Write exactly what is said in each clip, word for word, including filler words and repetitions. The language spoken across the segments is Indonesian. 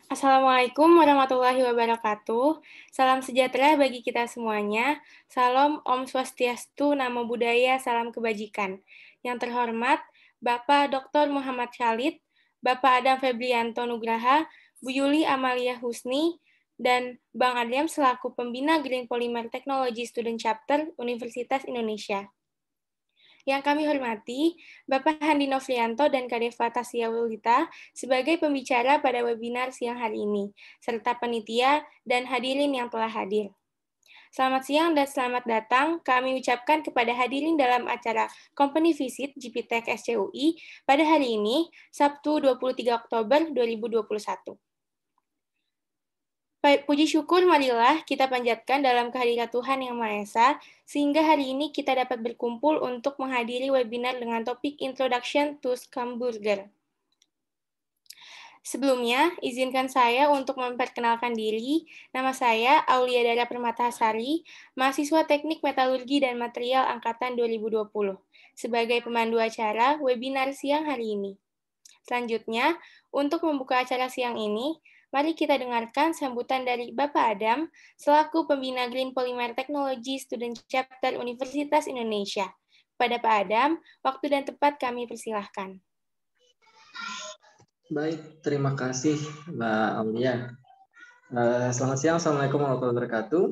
Assalamualaikum warahmatullahi wabarakatuh. Salam sejahtera bagi kita semuanya. Salam Om Swastiastu, Namo Buddhaya, salam kebajikan. Yang terhormat, Bapak doktor Muhammad Khalid, Bapak Adam Febrianto Nugraha, Bu Yuli Amalia Husni, dan Bang Adriam selaku pembina Green Polymer Technology Student Chapter Universitas Indonesia. Yang kami hormati, Bapak Handi Novrianto dan Kadeva Tasya Wulita sebagai pembicara pada webinar siang hari ini, serta panitia dan hadirin yang telah hadir. Selamat siang dan selamat datang kami ucapkan kepada hadirin dalam acara Company Visit G P Tech S C U I pada hari ini, Sabtu dua puluh tiga Oktober dua ribu dua puluh satu. Puji syukur marilah kita panjatkan dalam kehadirat Tuhan Yang Maha Esa, sehingga hari ini kita dapat berkumpul untuk menghadiri webinar dengan topik Introduction to Schamburger. Sebelumnya, izinkan saya untuk memperkenalkan diri. Nama saya Aulia Dara Permatasari, mahasiswa Teknik Metalurgi dan Material Angkatan dua ribu dua puluh, sebagai pemandu acara webinar siang hari ini. Selanjutnya, untuk membuka acara siang ini, mari kita dengarkan sambutan dari Bapak Adam, selaku pembina Green Polymer Technology Student Chapter Universitas Indonesia. Pada Pak Adam, waktu dan tempat kami persilahkan. Baik, terima kasih Mbak Aulia. Uh, selamat siang, Assalamualaikum warahmatullahi wabarakatuh.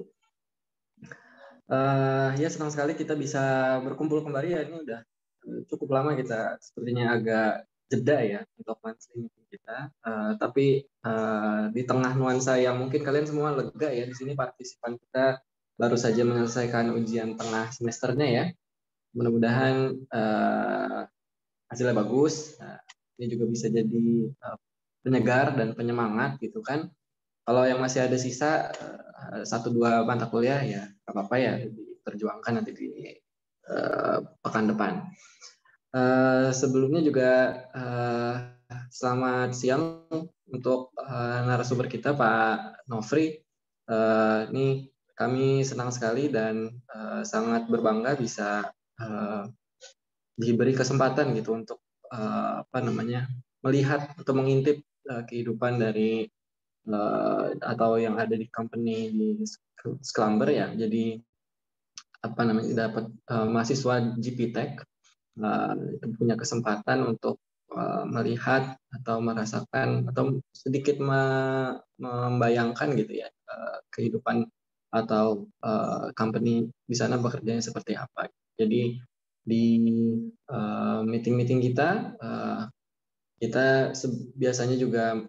Uh, ya, senang sekali kita bisa berkumpul kembali ya. Ini udah cukup lama kita sepertinya agak jeda ya untuk monthly meeting kita. Uh, tapi uh, di tengah nuansa yang mungkin kalian semua lega ya, di sini partisipan kita baru saja menyelesaikan ujian tengah semesternya ya. Mudah-mudahan uh, hasilnya bagus. Nah, ini juga bisa jadi uh, penyegar dan penyemangat gitu kan. Kalau yang masih ada sisa uh, satu dua mata kuliah ya nggak apa-apa ya, diperjuangkan nanti di uh, pekan depan. Uh, sebelumnya juga uh, selamat siang untuk uh, narasumber kita Pak Nofri. Uh, ini kami senang sekali dan uh, sangat berbangga bisa uh, diberi kesempatan gitu untuk uh, apa namanya melihat atau mengintip uh, kehidupan dari uh, atau yang ada di company di Schlumber ya. Jadi apa namanya dapat uh, mahasiswa G P Tech uh, itu punya kesempatan untuk uh, melihat atau merasakan atau sedikit me membayangkan gitu ya uh, kehidupan atau uh, company di sana bekerjanya seperti apa. Jadi di uh, meeting-meeting kita uh, kita biasanya juga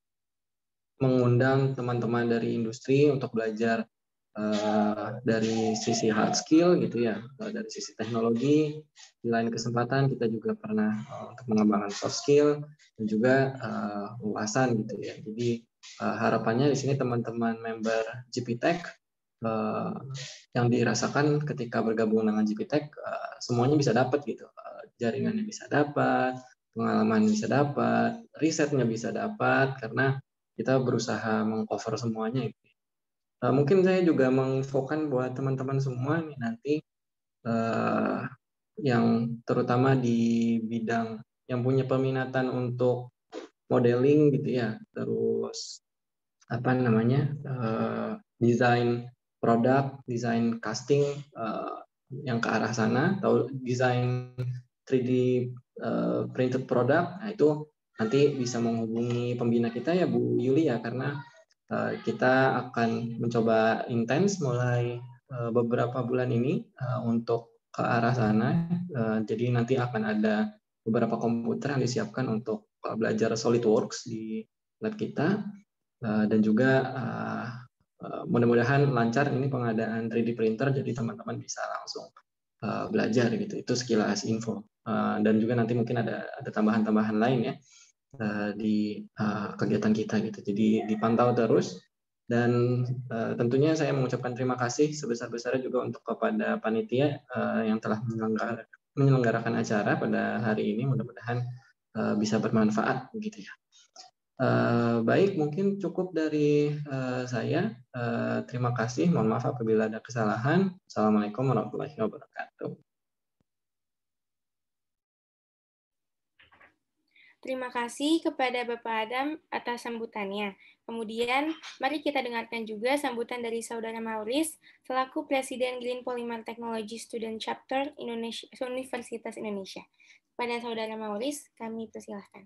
mengundang teman-teman dari industri untuk belajar uh, dari sisi hard skill gitu ya, dari sisi teknologi. Di lain kesempatan kita juga pernah uh, untuk mengembangkan soft skill dan juga uh, ulasan gitu ya. Jadi uh, harapannya di sini teman-teman member G P Tech uh, yang dirasakan ketika bergabung dengan G P Tech uh, semuanya bisa dapat gitu, uh, jaringannya bisa dapat, pengalaman bisa dapat, risetnya bisa dapat karena kita berusaha mengcover semuanya. Uh, mungkin saya juga menginfokan buat teman-teman semua nih nanti uh, yang terutama di bidang yang punya peminatan untuk modeling gitu ya, terus apa namanya uh, desain produk, desain casting uh, yang ke arah sana, atau desain tiga D uh, printed product, nah itu nanti bisa menghubungi pembina kita ya Bu Yuli ya, karena uh, kita akan mencoba intens mulai uh, beberapa bulan ini uh, untuk ke arah sana. Uh, jadi nanti akan ada beberapa komputer yang disiapkan untuk uh, belajar SolidWorks di lab kita, uh, dan juga uh, uh, mudah-mudahan lancar ini pengadaan tiga D printer, jadi teman-teman bisa langsung uh, belajar gitu. Itu sekilas info. Uh, dan juga nanti mungkin ada ada tambahan-tambahan lain ya uh, di uh, kegiatan kita gitu. Jadi dipantau terus, dan uh, tentunya saya mengucapkan terima kasih sebesar-besarnya juga untuk kepada panitia uh, yang telah menyelenggarakan, menyelenggarakan acara pada hari ini. Mudah-mudahan uh, bisa bermanfaat begitu ya. Uh, baik, mungkin cukup dari uh, saya. Uh, terima kasih. Mohon maaf apabila ada kesalahan. Assalamualaikum warahmatullahi wabarakatuh. Terima kasih kepada Bapak Adam atas sambutannya. Kemudian, mari kita dengarkan juga sambutan dari Saudara Mauris, selaku Presiden Green Polymer Technology Student Chapter Indonesia, Universitas Indonesia. Kepada Saudara Mauris, kami persilahkan.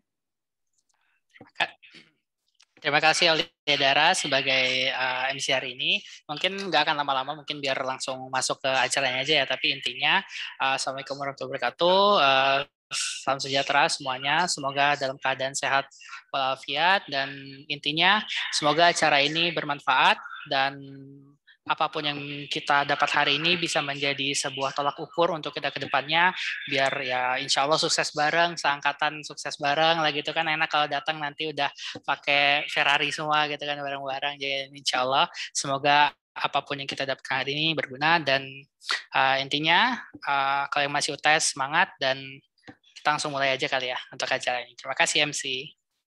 Terima kasih Aulia Dara sebagai uh, M C hari ini. Mungkin nggak akan lama-lama, mungkin biar langsung masuk ke acaranya aja ya. Tapi intinya, uh, Assalamualaikum warahmatullahi wabarakatuh. Uh, salam sejahtera semuanya. Semoga dalam keadaan sehat walafiat. Dan intinya, semoga acara ini bermanfaat dan apapun yang kita dapat hari ini bisa menjadi sebuah tolak ukur untuk kita ke depannya, biar ya insya Allah sukses bareng, seangkatan sukses bareng lah gitu kan. Enak kalau datang nanti udah pakai Ferrari semua gitu kan, bareng-bareng. Jadi insya Allah semoga apapun yang kita dapatkan hari ini berguna, dan uh, intinya uh, kalau yang masih U T S semangat, dan kita langsung mulai aja kali ya untuk acara ini. Terima kasih M C.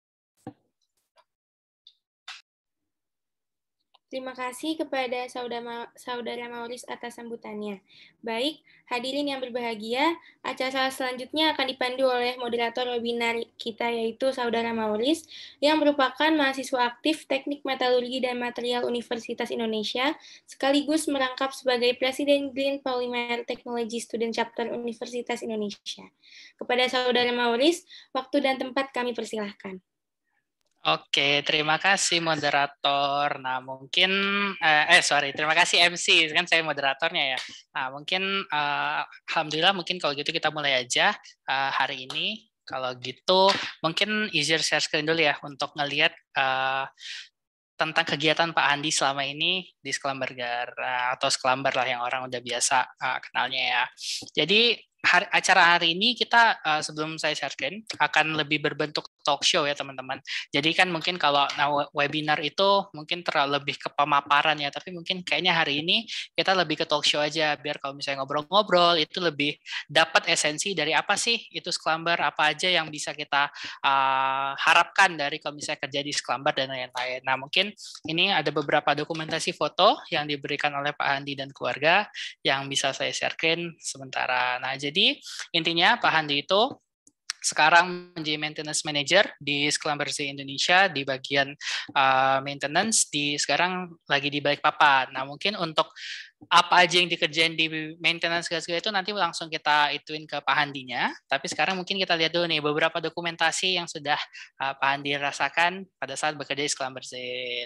Terima kasih kepada Saudara, Saudara Mauris atas sambutannya. Baik, hadirin yang berbahagia, acara selanjutnya akan dipandu oleh moderator webinar kita, yaitu Saudara Mauris, yang merupakan mahasiswa aktif Teknik Metalurgi dan Material Universitas Indonesia, sekaligus merangkap sebagai Presiden Green Polymer Technology Student Chapter Universitas Indonesia. Kepada Saudara Mauris, waktu dan tempat kami persilahkan. Oke, terima kasih moderator. Nah, mungkin eh, eh sorry, terima kasih M C, kan saya moderatornya ya. Nah, mungkin uh, alhamdulillah mungkin kalau gitu kita mulai aja uh, hari ini. Kalau gitu mungkin easier share screen dulu ya untuk ngelihat uh, tentang kegiatan Pak Andi selama ini di Sklambergar, uh, atau Sklamber lah yang orang udah biasa uh, kenalnya ya. Jadi hari, acara hari ini kita uh, sebelum saya share screen akan lebih berbentuk talk show ya teman-teman. Jadi kan mungkin kalau nah, webinar itu mungkin terlalu lebih ke pemaparan ya, tapi mungkin kayaknya hari ini kita lebih ke talk show aja, biar kalau misalnya ngobrol-ngobrol itu lebih dapat esensi dari apa sih itu Sklamber, apa aja yang bisa kita uh, harapkan dari kalau misalnya kerja di Sklamber dan lain-lain. Nah mungkin ini ada beberapa dokumentasi foto yang diberikan oleh Pak Handi dan keluarga yang bisa saya sharekan sementara. Nah jadi intinya Pak Handi itu sekarang menjadi maintenance manager di Sklamberze Indonesia di bagian uh, maintenance, di sekarang lagi di Balikpapan. Nah mungkin untuk apa aja yang dikerjain di maintenance segala itu nanti langsung kita ituin ke Pak Handinya. Tapi sekarang mungkin kita lihat dulu nih beberapa dokumentasi yang sudah uh, Pak Handi rasakan pada saat bekerja di Sklamberze.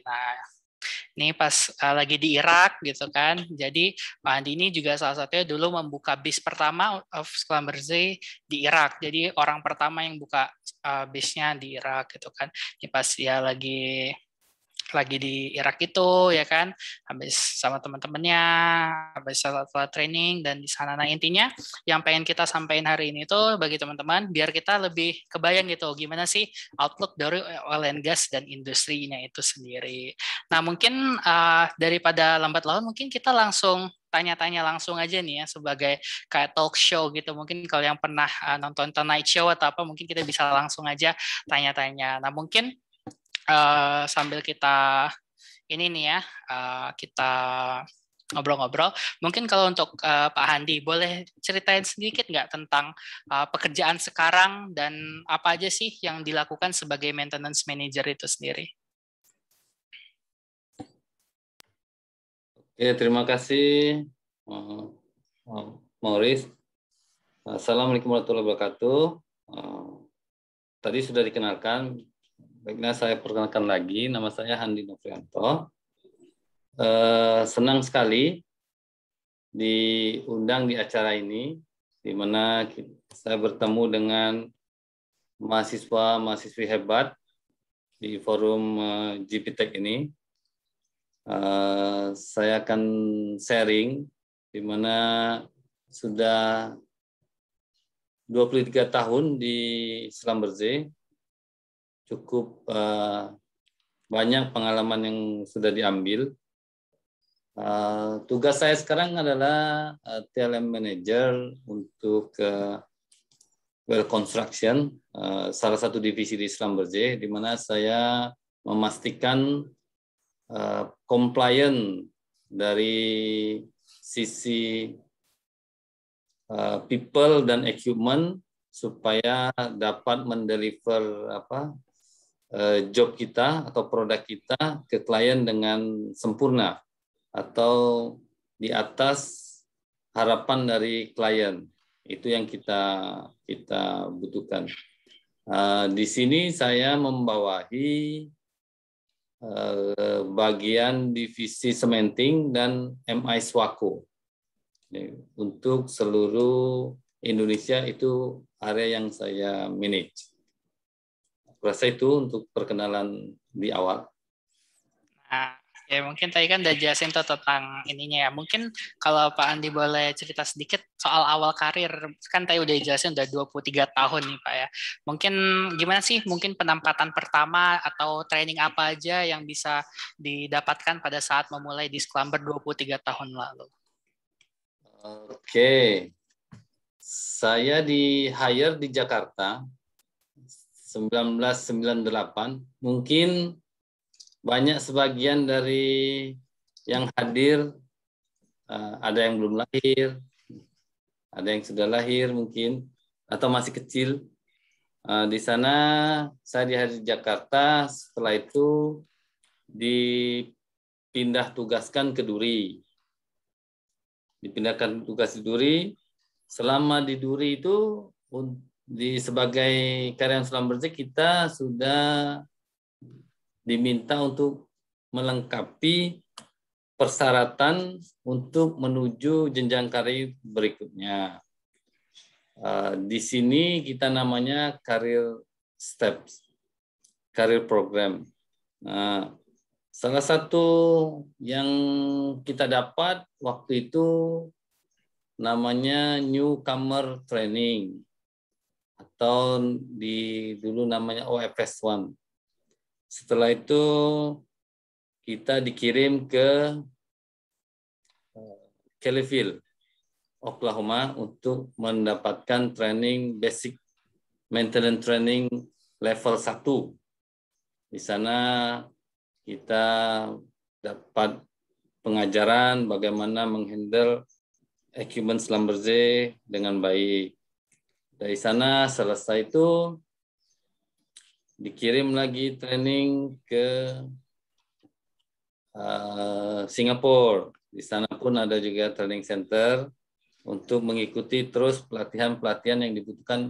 Nah ini pas uh, lagi di Irak gitu kan. Jadi Pak Andi ini juga salah satunya dulu membuka base pertama of Sklamberze di Irak. Jadi orang pertama yang buka uh, base-nya di Irak gitu kan. Ini pas dia lagi lagi di Irak itu ya kan, habis sama teman-temannya, habis setelah training dan di sana. Nah intinya yang pengen kita sampaikan hari ini tuh bagi teman-teman biar kita lebih kebayang gitu gimana sih outlook dari oil and gas dan industrinya itu sendiri. Nah mungkin uh, daripada lambat laun mungkin kita langsung tanya-tanya langsung aja nih ya sebagai kayak talk show gitu. Mungkin kalau yang pernah uh, nonton Tonight Show atau apa mungkin kita bisa langsung aja tanya-tanya. Nah mungkin Uh, sambil kita ini nih ya uh, kita ngobrol-ngobrol, mungkin kalau untuk uh, Pak Handi boleh ceritain sedikit nggak tentang uh, pekerjaan sekarang dan apa aja sih yang dilakukan sebagai maintenance manager itu sendiri? Oke, terima kasih uh, uh, Mauris. Assalamualaikum warahmatullahi wabarakatuh. Uh, tadi sudah dikenalkan. Baiklah, saya perkenalkan lagi, nama saya Handi Novrianto. Eh, senang sekali diundang di acara ini, di mana saya bertemu dengan mahasiswa-mahasiswi hebat di forum eh, G P Tech ini. Eh, saya akan sharing, di mana sudah dua puluh tiga tahun di Sklamberze. Cukup uh, banyak pengalaman yang sudah diambil. Uh, tugas saya sekarang adalah uh, T L M Manager untuk uh, well construction, uh, salah satu divisi di Sklamberze, di mana saya memastikan uh, compliant dari sisi uh, people dan equipment supaya dapat mendeliver apa job kita atau produk kita ke klien dengan sempurna atau di atas harapan dari klien. Itu yang kita kita butuhkan. Uh, di sini saya membawahi uh, bagian divisi cementing dan M I Swako. Untuk seluruh Indonesia itu area yang saya manage. Rasa itu untuk perkenalan di awal. Nah, ya mungkin tadi kan udah jelasin tuh tentang ininya ya. Mungkin kalau Pak Andi boleh cerita sedikit soal awal karir. Kan tadi udah jelasin udah dua puluh tiga tahun nih Pak ya. Mungkin gimana sih mungkin penempatan pertama atau training apa aja yang bisa didapatkan pada saat memulai di Sclumber dua puluh tiga tahun lalu? Oke. Saya di hire di Jakarta seribu sembilan ratus sembilan puluh delapan. Mungkin banyak sebagian dari yang hadir, ada yang belum lahir, ada yang sudah lahir mungkin, atau masih kecil. Di sana saya di hire di Jakarta, setelah itu dipindah tugaskan ke Duri. Dipindahkan tugas di Duri. Selama di Duri itu, di sebagai karyawan Sclumber kita sudah diminta untuk melengkapi persyaratan untuk menuju jenjang karir berikutnya. Di sini kita namanya career steps, career program. Nah, salah satu yang kita dapat waktu itu namanya newcomer training atau di dulu namanya O F S satu. Setelah itu kita dikirim ke Kellyville, Oklahoma untuk mendapatkan training basic maintenance training level satu. Di sana kita dapat pengajaran bagaimana menghandle equipment Schlumberger dengan baik. Dari sana selesai itu dikirim lagi training ke uh, Singapura. Di sana pun ada juga training center untuk mengikuti terus pelatihan-pelatihan yang dibutuhkan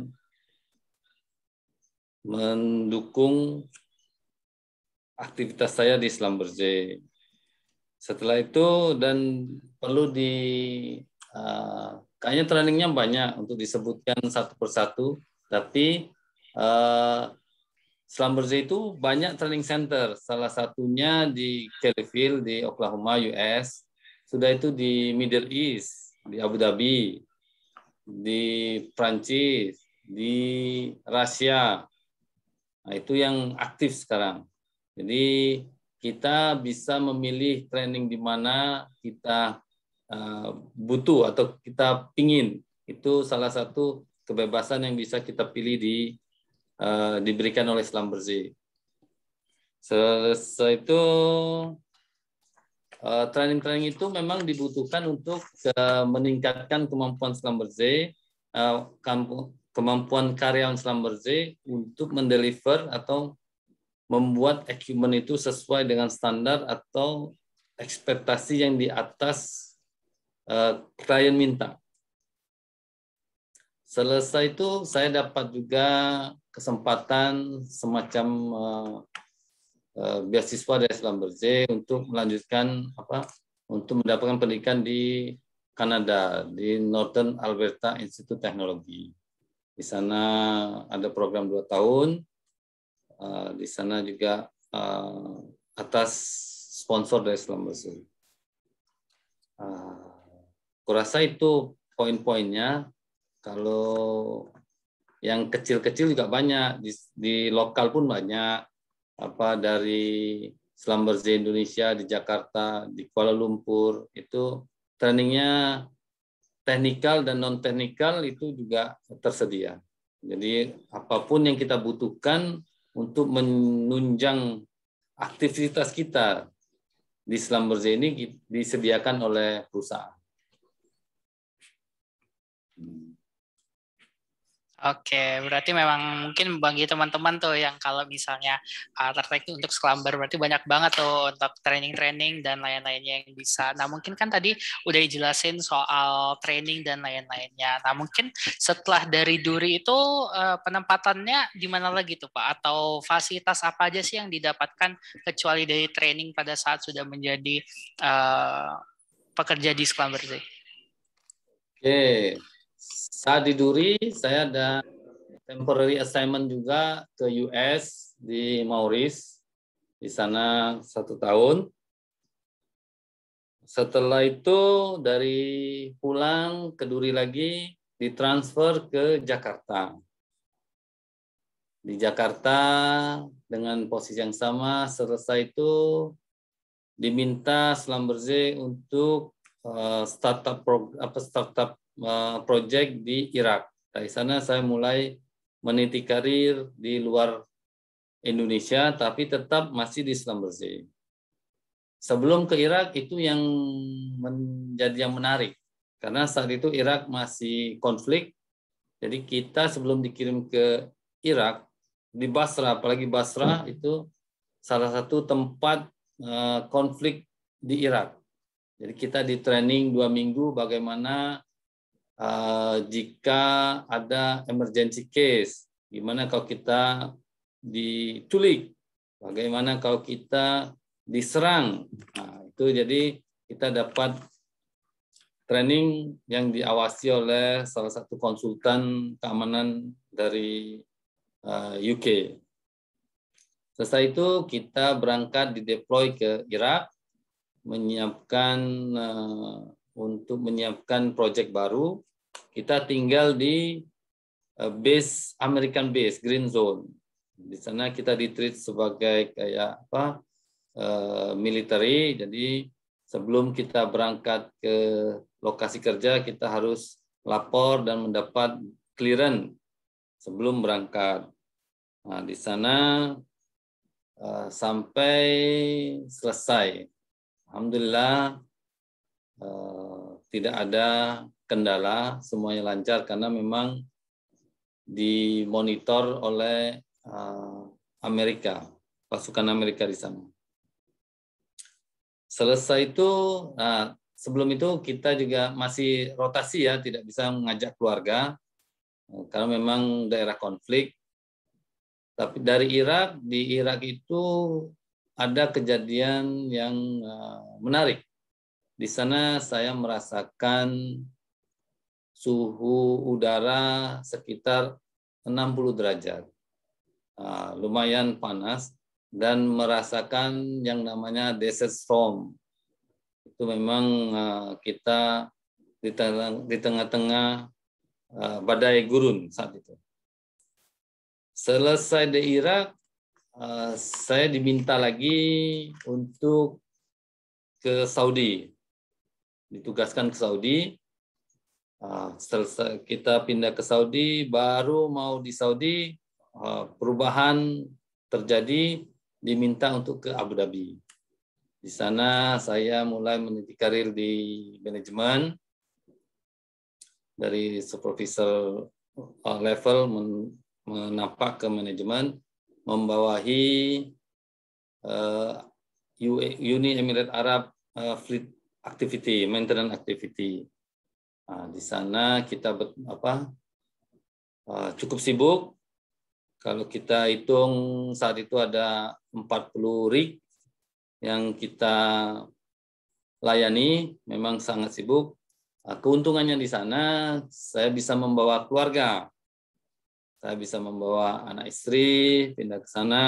mendukung aktivitas saya di Schlumberger. Setelah itu dan perlu di uh, kayaknya trainingnya banyak untuk disebutkan satu persatu, tapi uh, Schlumberger itu banyak training center. Salah satunya di Kellyville di Oklahoma, U S. Sudah itu di Middle East, di Abu Dhabi, di Prancis, di Rusia. Nah, itu yang aktif sekarang. Jadi kita bisa memilih training di mana kita uh, butuh atau kita pingin. Itu salah satu kebebasan yang bisa kita pilih di uh, diberikan oleh Schlumberger. Selesai itu training-training uh, itu memang dibutuhkan untuk uh, meningkatkan kemampuan Schlumberger, uh, kemampuan karyawan Schlumberger untuk mendeliver atau membuat equipment itu sesuai dengan standar atau ekspektasi yang di atas uh, klien minta. Selesai itu saya dapat juga kesempatan semacam uh, uh, beasiswa dari Schlumberger untuk melanjutkan apa untuk mendapatkan pendidikan di Kanada di Northern Alberta Institute Technology. Di sana ada program dua tahun. Uh, di sana juga uh, atas sponsor dari Schlumberger. Uh, kurasa itu poin-poinnya. Kalau yang kecil-kecil juga banyak di, di lokal pun banyak. Apa dari Schlumberger Indonesia di Jakarta, di Kuala Lumpur itu trainingnya teknikal dan non teknikal itu juga tersedia. Jadi apapun yang kita butuhkan untuk menunjang aktivitas kita di Schlumberger ini disediakan oleh perusahaan. Oke, berarti memang mungkin bagi teman-teman tuh yang kalau misalnya uh, tertarik untuk Sclumber, berarti banyak banget tuh untuk training-training dan lain-lainnya yang bisa. Nah, mungkin kan tadi udah dijelasin soal training dan lain-lainnya. Nah, mungkin setelah dari Duri itu uh, penempatannya di mana lagi tuh, Pak? Atau fasilitas apa aja sih yang didapatkan kecuali dari training pada saat sudah menjadi uh, pekerja di Sclumber sih? Oke, saat di Duri saya ada temporary assignment juga ke U S di Maurice, di sana satu tahun. Setelah itu dari pulang ke Duri lagi ditransfer ke Jakarta. Di Jakarta dengan posisi yang sama, selesai itu diminta Schlumberger untuk uh, startup pro, apa startup uh, project di Irak. Dari sana saya mulai meniti karir di luar Indonesia, tapi tetap masih di Schlumberger. Sebelum ke Irak itu yang menjadi yang menarik, karena saat itu Irak masih konflik. Jadi kita sebelum dikirim ke Irak, di Basra, apalagi Basra itu salah satu tempat uh, konflik di Irak. Jadi kita di training dua minggu bagaimana uh, jika ada emergency case, gimana kalau kita diculik, bagaimana kalau kita diserang. Nah, itu jadi kita dapat training yang diawasi oleh salah satu konsultan keamanan dari uh, U K. Setelah itu kita berangkat dideploy ke Irak, menyiapkan uh, untuk menyiapkan proyek baru. Kita tinggal di uh, base American base Green Zone. Di sana kita ditreat sebagai kayak apa uh, military. Jadi sebelum kita berangkat ke lokasi kerja kita harus lapor dan mendapat clearance sebelum berangkat. Nah, di sana uh, sampai selesai. Alhamdulillah uh, tidak ada kendala, semuanya lancar karena memang dimonitor oleh uh, Amerika, pasukan Amerika di sana. Selesai itu, nah, sebelum itu kita juga masih rotasi ya, tidak bisa mengajak keluarga karena memang daerah konflik. Tapi dari Irak, di Irak itu ada kejadian yang uh, menarik. Di sana saya merasakan suhu udara sekitar enam puluh derajat. Uh, lumayan panas dan merasakan yang namanya desert storm. Itu memang uh, kita di tengah-tengah uh, badai gurun saat itu. Selesai di Irak, uh, saya diminta lagi untuk ke Saudi. Ditugaskan ke Saudi. Uh, selesai kita pindah ke Saudi, baru mau di Saudi, uh, perubahan terjadi, diminta untuk ke Abu Dhabi. Di sana saya mulai meniti karir di manajemen, dari supervisor level menapak ke manajemen, membawahi uh, Uni Emirat Arab uh, Fleet Activity, Maintenance Activity. Nah, di sana kita ber, apa, uh, cukup sibuk. Kalau kita hitung saat itu ada empat puluh rig yang kita layani, memang sangat sibuk. Nah, keuntungannya di sana saya bisa membawa keluarga. Saya bisa membawa anak istri pindah ke sana.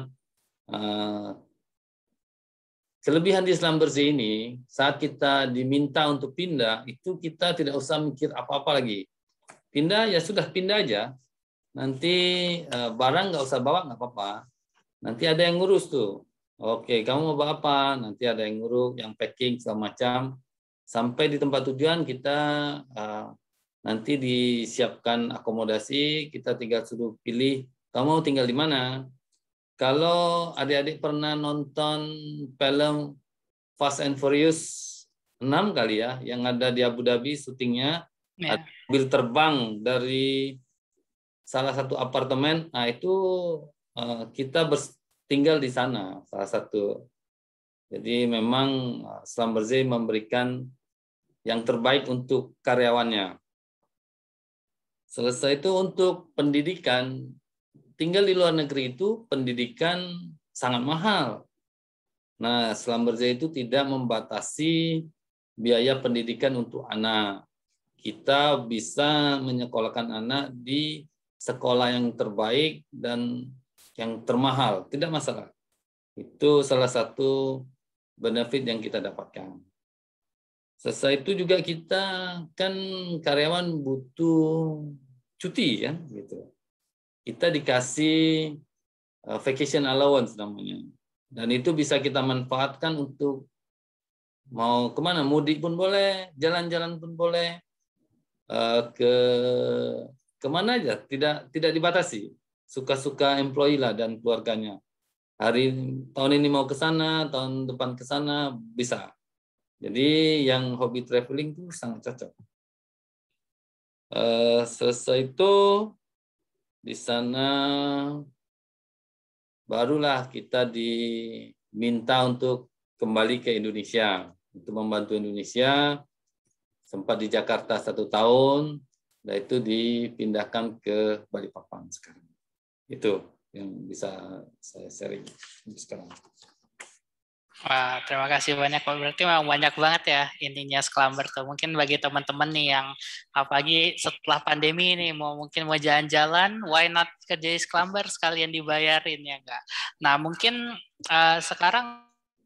Kelebihan di Schlumberger ini, saat kita diminta untuk pindah, itu kita tidak usah mikir apa-apa lagi. Pindah ya sudah pindah aja. Nanti barang nggak usah bawa nggak apa-apa. Nanti ada yang ngurus tuh. Oke, kamu mau bawa apa? Nanti ada yang ngurus, yang packing segala macam. Sampai di tempat tujuan kita nanti disiapkan akomodasi, kita tinggal suruh pilih, kamu mau tinggal di mana? Kalau adik-adik pernah nonton film Fast and Furious enam kali ya, yang ada di Abu Dhabi syutingnya, yeah. Ada mobil terbang dari salah satu apartemen, nah itu uh, kita tinggal di sana salah satu. Jadi memang Schlumberger memberikan yang terbaik untuk karyawannya. Selesai itu untuk pendidikan, tinggal di luar negeri itu pendidikan sangat mahal. Nah, Schlumberger itu tidak membatasi biaya pendidikan untuk anak. Kita bisa menyekolahkan anak di sekolah yang terbaik dan yang termahal, tidak masalah. Itu salah satu benefit yang kita dapatkan. Selesai itu juga kita kan karyawan butuh cuti ya, gitu. Kita dikasih vacation allowance namanya, dan itu bisa kita manfaatkan untuk mau kemana, mudik pun boleh, jalan-jalan pun boleh, ke kemana aja, tidak tidak dibatasi, suka-suka employee lah dan keluarganya. Hari tahun ini mau ke sana, tahun depan ke sana bisa. Jadi yang hobi traveling itu sangat cocok. Uh, selesai itu di sana barulah kita diminta untuk kembali ke Indonesia, untuk membantu Indonesia. Sempat di Jakarta satu tahun, dan itu dipindahkan ke Balikpapan sekarang. Itu yang bisa saya sharing sekarang. Wah, terima kasih banyak Pak. Berarti memang banyak banget ya intinya Schlumberger tuh. Mungkin bagi teman-teman nih yang apalagi setelah pandemi ini mau mungkin mau jalan-jalan, why not kerja di Schlumberger sekalian dibayarin ya enggak. Nah, mungkin uh, sekarang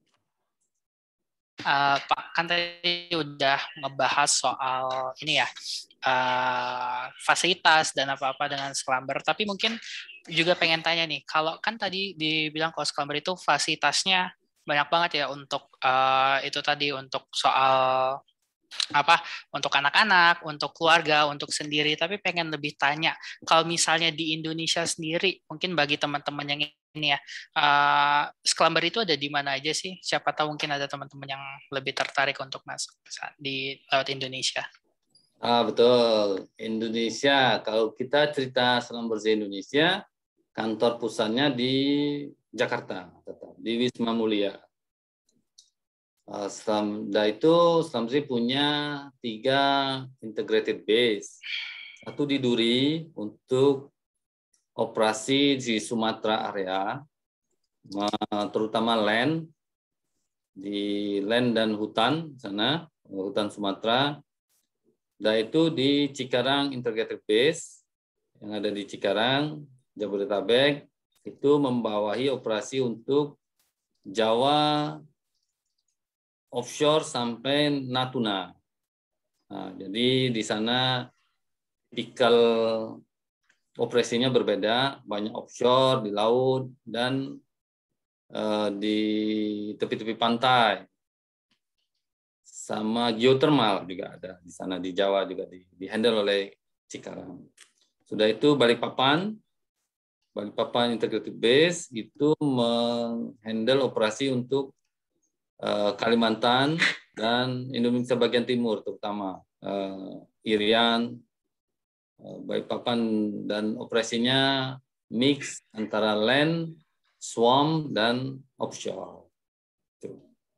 uh, Pak kan tadi udah ngebahas soal ini ya, uh, fasilitas dan apa-apa dengan Schlumberger, tapi mungkin juga pengen tanya nih, kalau kan tadi dibilang kalau Schlumberger itu fasilitasnya banyak banget ya untuk uh, itu tadi untuk soal apa untuk anak-anak, untuk keluarga, untuk sendiri. Tapi pengen lebih tanya kalau misalnya di Indonesia sendiri, mungkin bagi teman-teman yang ini ya, uh, Schlumberger itu ada di mana aja sih? Siapa tahu mungkin ada teman-teman yang lebih tertarik untuk masuk di lewat Indonesia. Ah betul, Indonesia. Kalau kita cerita Schlumberger Indonesia, kantor pusatnya di Jakarta, tetap di Wisma Mulia. Setelah itu Schlumberger punya tiga integrated base. Satu di Duri untuk operasi di Sumatera area, terutama land, di land dan hutan sana, hutan Sumatera. Dan itu di Cikarang integrated base yang ada di Cikarang, Jabodetabek, itu membawahi operasi untuk Jawa offshore sampai Natuna. Nah, jadi di sana tipikal operasinya berbeda, banyak offshore di laut dan uh, di tepi-tepi pantai. Sama geothermal juga ada di sana, di Jawa juga di, di handle oleh Cikarang. Sudah itu Balikpapan, Balikpapan Integrated Base itu menghandle operasi untuk uh, Kalimantan dan Indonesia bagian timur, terutama uh, Irian, uh, Balikpapan, dan operasinya mix antara land, swamp, dan offshore. Itu.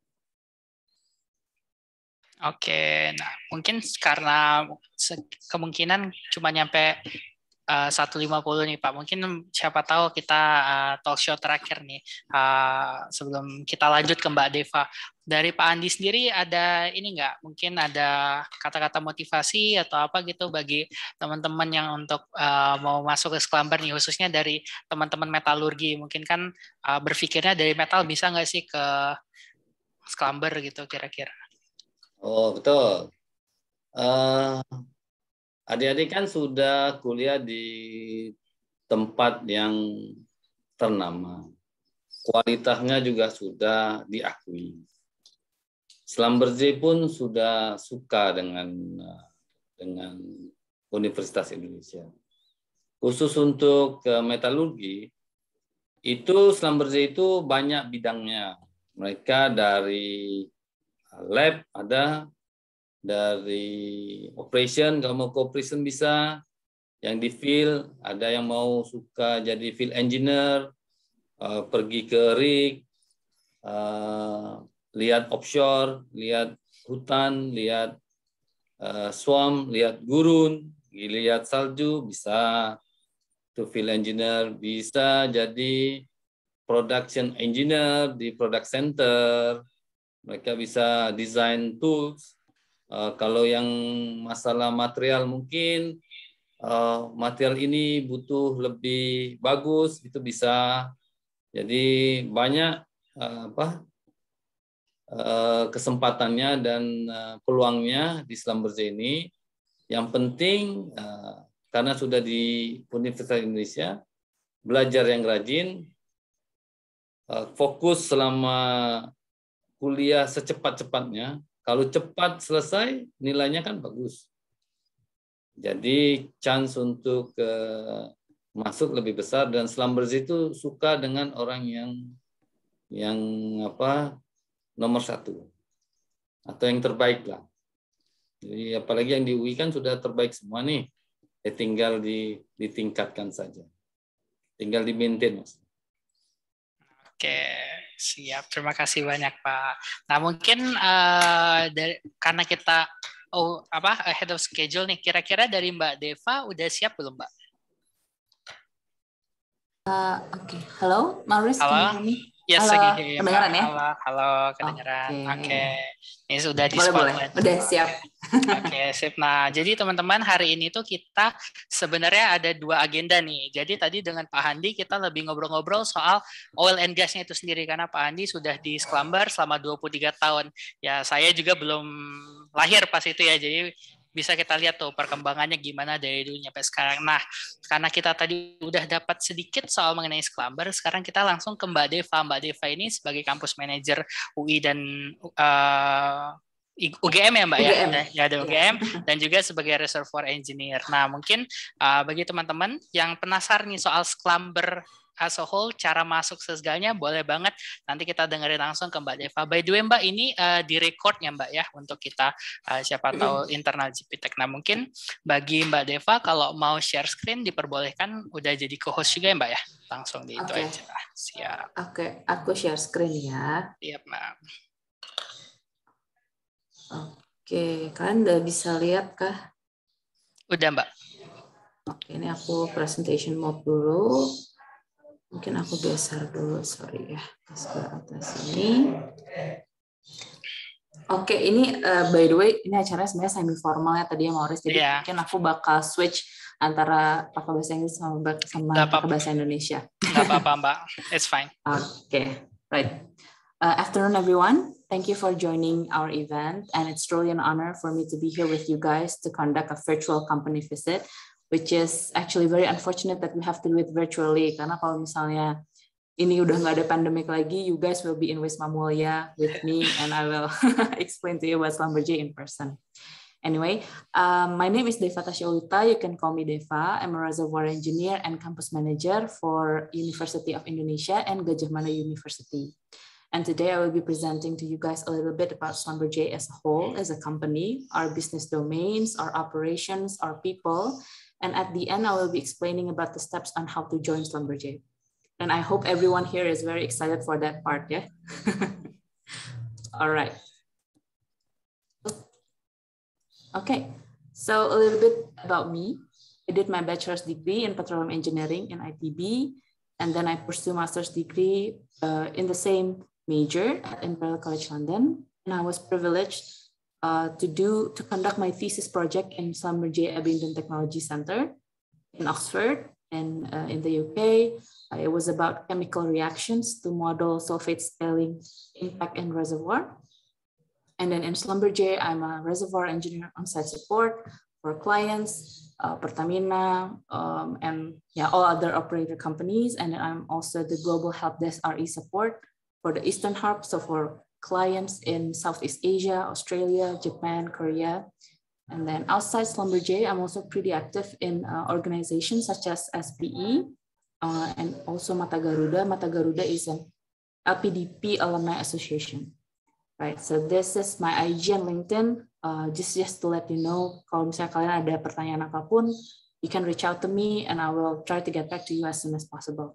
Oke, nah mungkin karena kemungkinan cuma nyampe uh, seratus lima puluh nih Pak, mungkin siapa tahu kita uh, talk show terakhir nih, uh, sebelum kita lanjut ke Mbak Deva. Dari Pak Andi sendiri ada ini nggak, mungkin ada kata-kata motivasi atau apa gitu bagi teman-teman yang untuk uh, mau masuk ke Schlumberger nih, khususnya dari teman-teman metalurgi, mungkin kan uh, berpikirnya dari metal bisa nggak sih ke Schlumberger gitu kira-kira? Oh betul. Uh, adik-adik kan sudah kuliah di tempat yang ternama, kualitasnya juga sudah diakui. Schlumberger pun sudah suka dengan dengan Universitas Indonesia. Khusus untuk ke metalurgi, itu Schlumberger itu banyak bidangnya. Mereka dari lab ada, dari operation, kalau mau ke operation bisa, yang di field, ada yang mau suka jadi field engineer, uh, pergi ke rig, uh, lihat offshore, lihat hutan, lihat uh, swamp, lihat gurun, lihat salju, bisa to field engineer, bisa jadi production engineer di product center, mereka bisa design tools. Uh, kalau yang masalah material mungkin uh, material ini butuh lebih bagus, itu bisa. Jadi banyak uh, apa uh, kesempatannya dan uh, peluangnya di Schlumberger ini. Yang penting uh, karena sudah di Universitas Indonesia, belajar yang rajin, fokus selama kuliah secepat-cepatnya. Kalau cepat selesai, nilainya kan bagus. Jadi chance untuk uh, masuk lebih besar, dan Schlumberger itu suka dengan orang yang yang apa nomor satu atau yang terbaik lah. Jadi apalagi yang di U I kan sudah terbaik semua nih. Ya, tinggal di, ditingkatkan saja, tinggal di maintain. Oke, siap. Terima kasih banyak Pak. Nah mungkin uh, dari, karena kita oh apa ahead of schedule nih, kira-kira dari Mbak Deva udah siap belum Mbak? Uh, Oke, okay. Halo, Maurice, halo. Can you hear me? Yes, halo, lagi, kedengaran ya? Halo, halo, kedengaran. Oke, okay. okay. Ini sudah di boleh, boleh. Udah siap. Oke, okay, sip. Nah, jadi teman-teman hari ini tuh kita sebenarnya ada dua agenda nih. Jadi tadi dengan Pak Handi kita lebih ngobrol-ngobrol soal oil and gas-nya itu sendiri, karena Pak Handi sudah di Schlumberger selama dua puluh tiga tahun. Ya, saya juga belum lahir pas itu ya, jadi bisa kita lihat tuh perkembangannya gimana dari dulu sampai sekarang. Nah, karena kita tadi udah dapat sedikit soal mengenai Schlumberger, sekarang kita langsung ke Mbak Deva. Mbak Deva ini sebagai kampus manajer U I dan uh, U G M ya Mbak U G M. ya, ya ada U G M dan juga sebagai reservoir engineer. Nah, mungkin uh, bagi teman-teman yang penasaran nih soal Schlumberger as a whole, cara masuk segalanya, boleh banget nanti kita dengerin langsung ke Mbak Deva. By the way Mbak, ini uh, di record ya Mbak ya, untuk kita uh, siapa tahu internal G P Tech. Nah mungkin bagi Mbak Deva kalau mau share screen diperbolehkan, udah jadi co-host juga ya Mbak ya, langsung di itu okay. aja. Siap. Oke, okay. Aku share screen ya. Siap Mbak. Oke, okay. Kalian udah bisa lihat kah? Udah Mbak. Oke, okay, ini aku presentation mode dulu. Mungkin aku geser dulu, sorry ya, ke atas ini. Oke, okay, ini uh, by the way, ini acaranya sebenarnya semi formal ya tadi ya Maurice, jadi yeah. Mungkin aku bakal switch antara pakai bahasa Inggris sama, sama pakai bahasa Indonesia. Nggak apa-apa Mbak, it's fine. Oke, okay. Right. Uh, afternoon everyone, thank you for joining our event, and it's truly an honor for me to be here with you guys to conduct a virtual company visit, which is actually very unfortunate that we have to do it virtually, karena kalau misalnya ini udah nggak ada pandemic lagi, you guys will be in Wisma Mulia with me, and I will explain to you what Schlumberger in person. Anyway, um, my name is Deva Tasyaulita. You can call me Deva. I'm a reservoir engineer and campus manager for University of Indonesia and Gajah Mada University. And today I will be presenting to you guys a little bit about Schlumberger as a whole, as a company, our business domains, our operations, our people. And at the end, I will be explaining about the steps on how to join Schlumberger. And I hope everyone here is very excited for that part, yeah? All right. Okay, so a little bit about me. I did my bachelor's degree in petroleum engineering in I T B, and then I pursued master's degree uh, in the same major at Imperial College London. And I was privileged Uh, to do to conduct my thesis project in Schlumberger Abingdon Technology Center in Oxford and uh, in the U K. Uh, it was about chemical reactions to model sulfate scaling impact in reservoir. And then in Schlumberger, I'm a reservoir engineer on site support for clients, uh, Pertamina, um, and yeah, all other operator companies. And then I'm also the global help desk R E support for the Eastern Harp, so for clients in Southeast Asia, Australia, Japan, Korea. And then outside Schlumberger, I'm also pretty active in uh, organizations such as S P E uh, and also Mata Garuda. Mata Garuda is an L P D P alumni association. Right, so this is my I G and LinkedIn. Uh, just just to let you know, kalau misalnya kalian ada pertanyaan apapun, you can reach out to me and I will try to get back to you as soon as possible.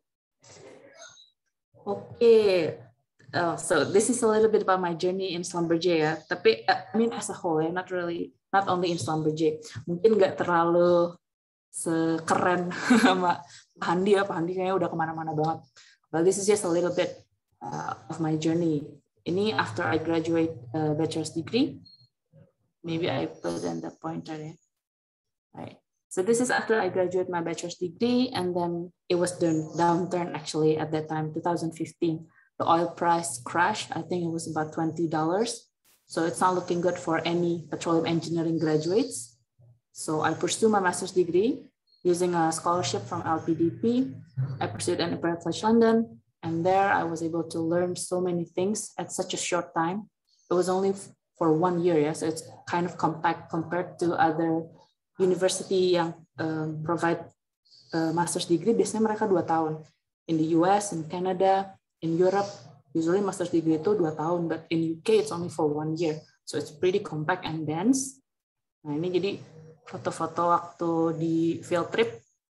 Okay, uh, so this is a little bit about my journey in Schlumberger ya. Tapi uh, I mean as a whole ya, not really, not only in Schlumberger. Mungkin nggak terlalu sekeren sama Pak Handi ya. Pak Handi kayaknya udah kemana-mana banget. But this is just a little bit uh, of my journey. Ini after I graduate uh, bachelor's degree. Maybe I put in the pointer ya. Right. So this is after I graduate my bachelor's degree, and then it was the downturn actually at that time, two thousand fifteen. The oil price crashed. I think it was about twenty dollars. So it's not looking good for any petroleum engineering graduates. So I pursued my master's degree using a scholarship from L P D P. I pursued at Imperial College London, and there I was able to learn so many things at such a short time. It was only for one year, yeah, so it's kind of compact compared to other university yang um, provide uh, master's degree. Biasanya mereka dua tahun. In the U S, in Canada, in Europe, usually master's degree itu dua tahun, but in U K it's only for one year. So it's pretty compact and dense. Nah ini jadi foto-foto waktu di field trip.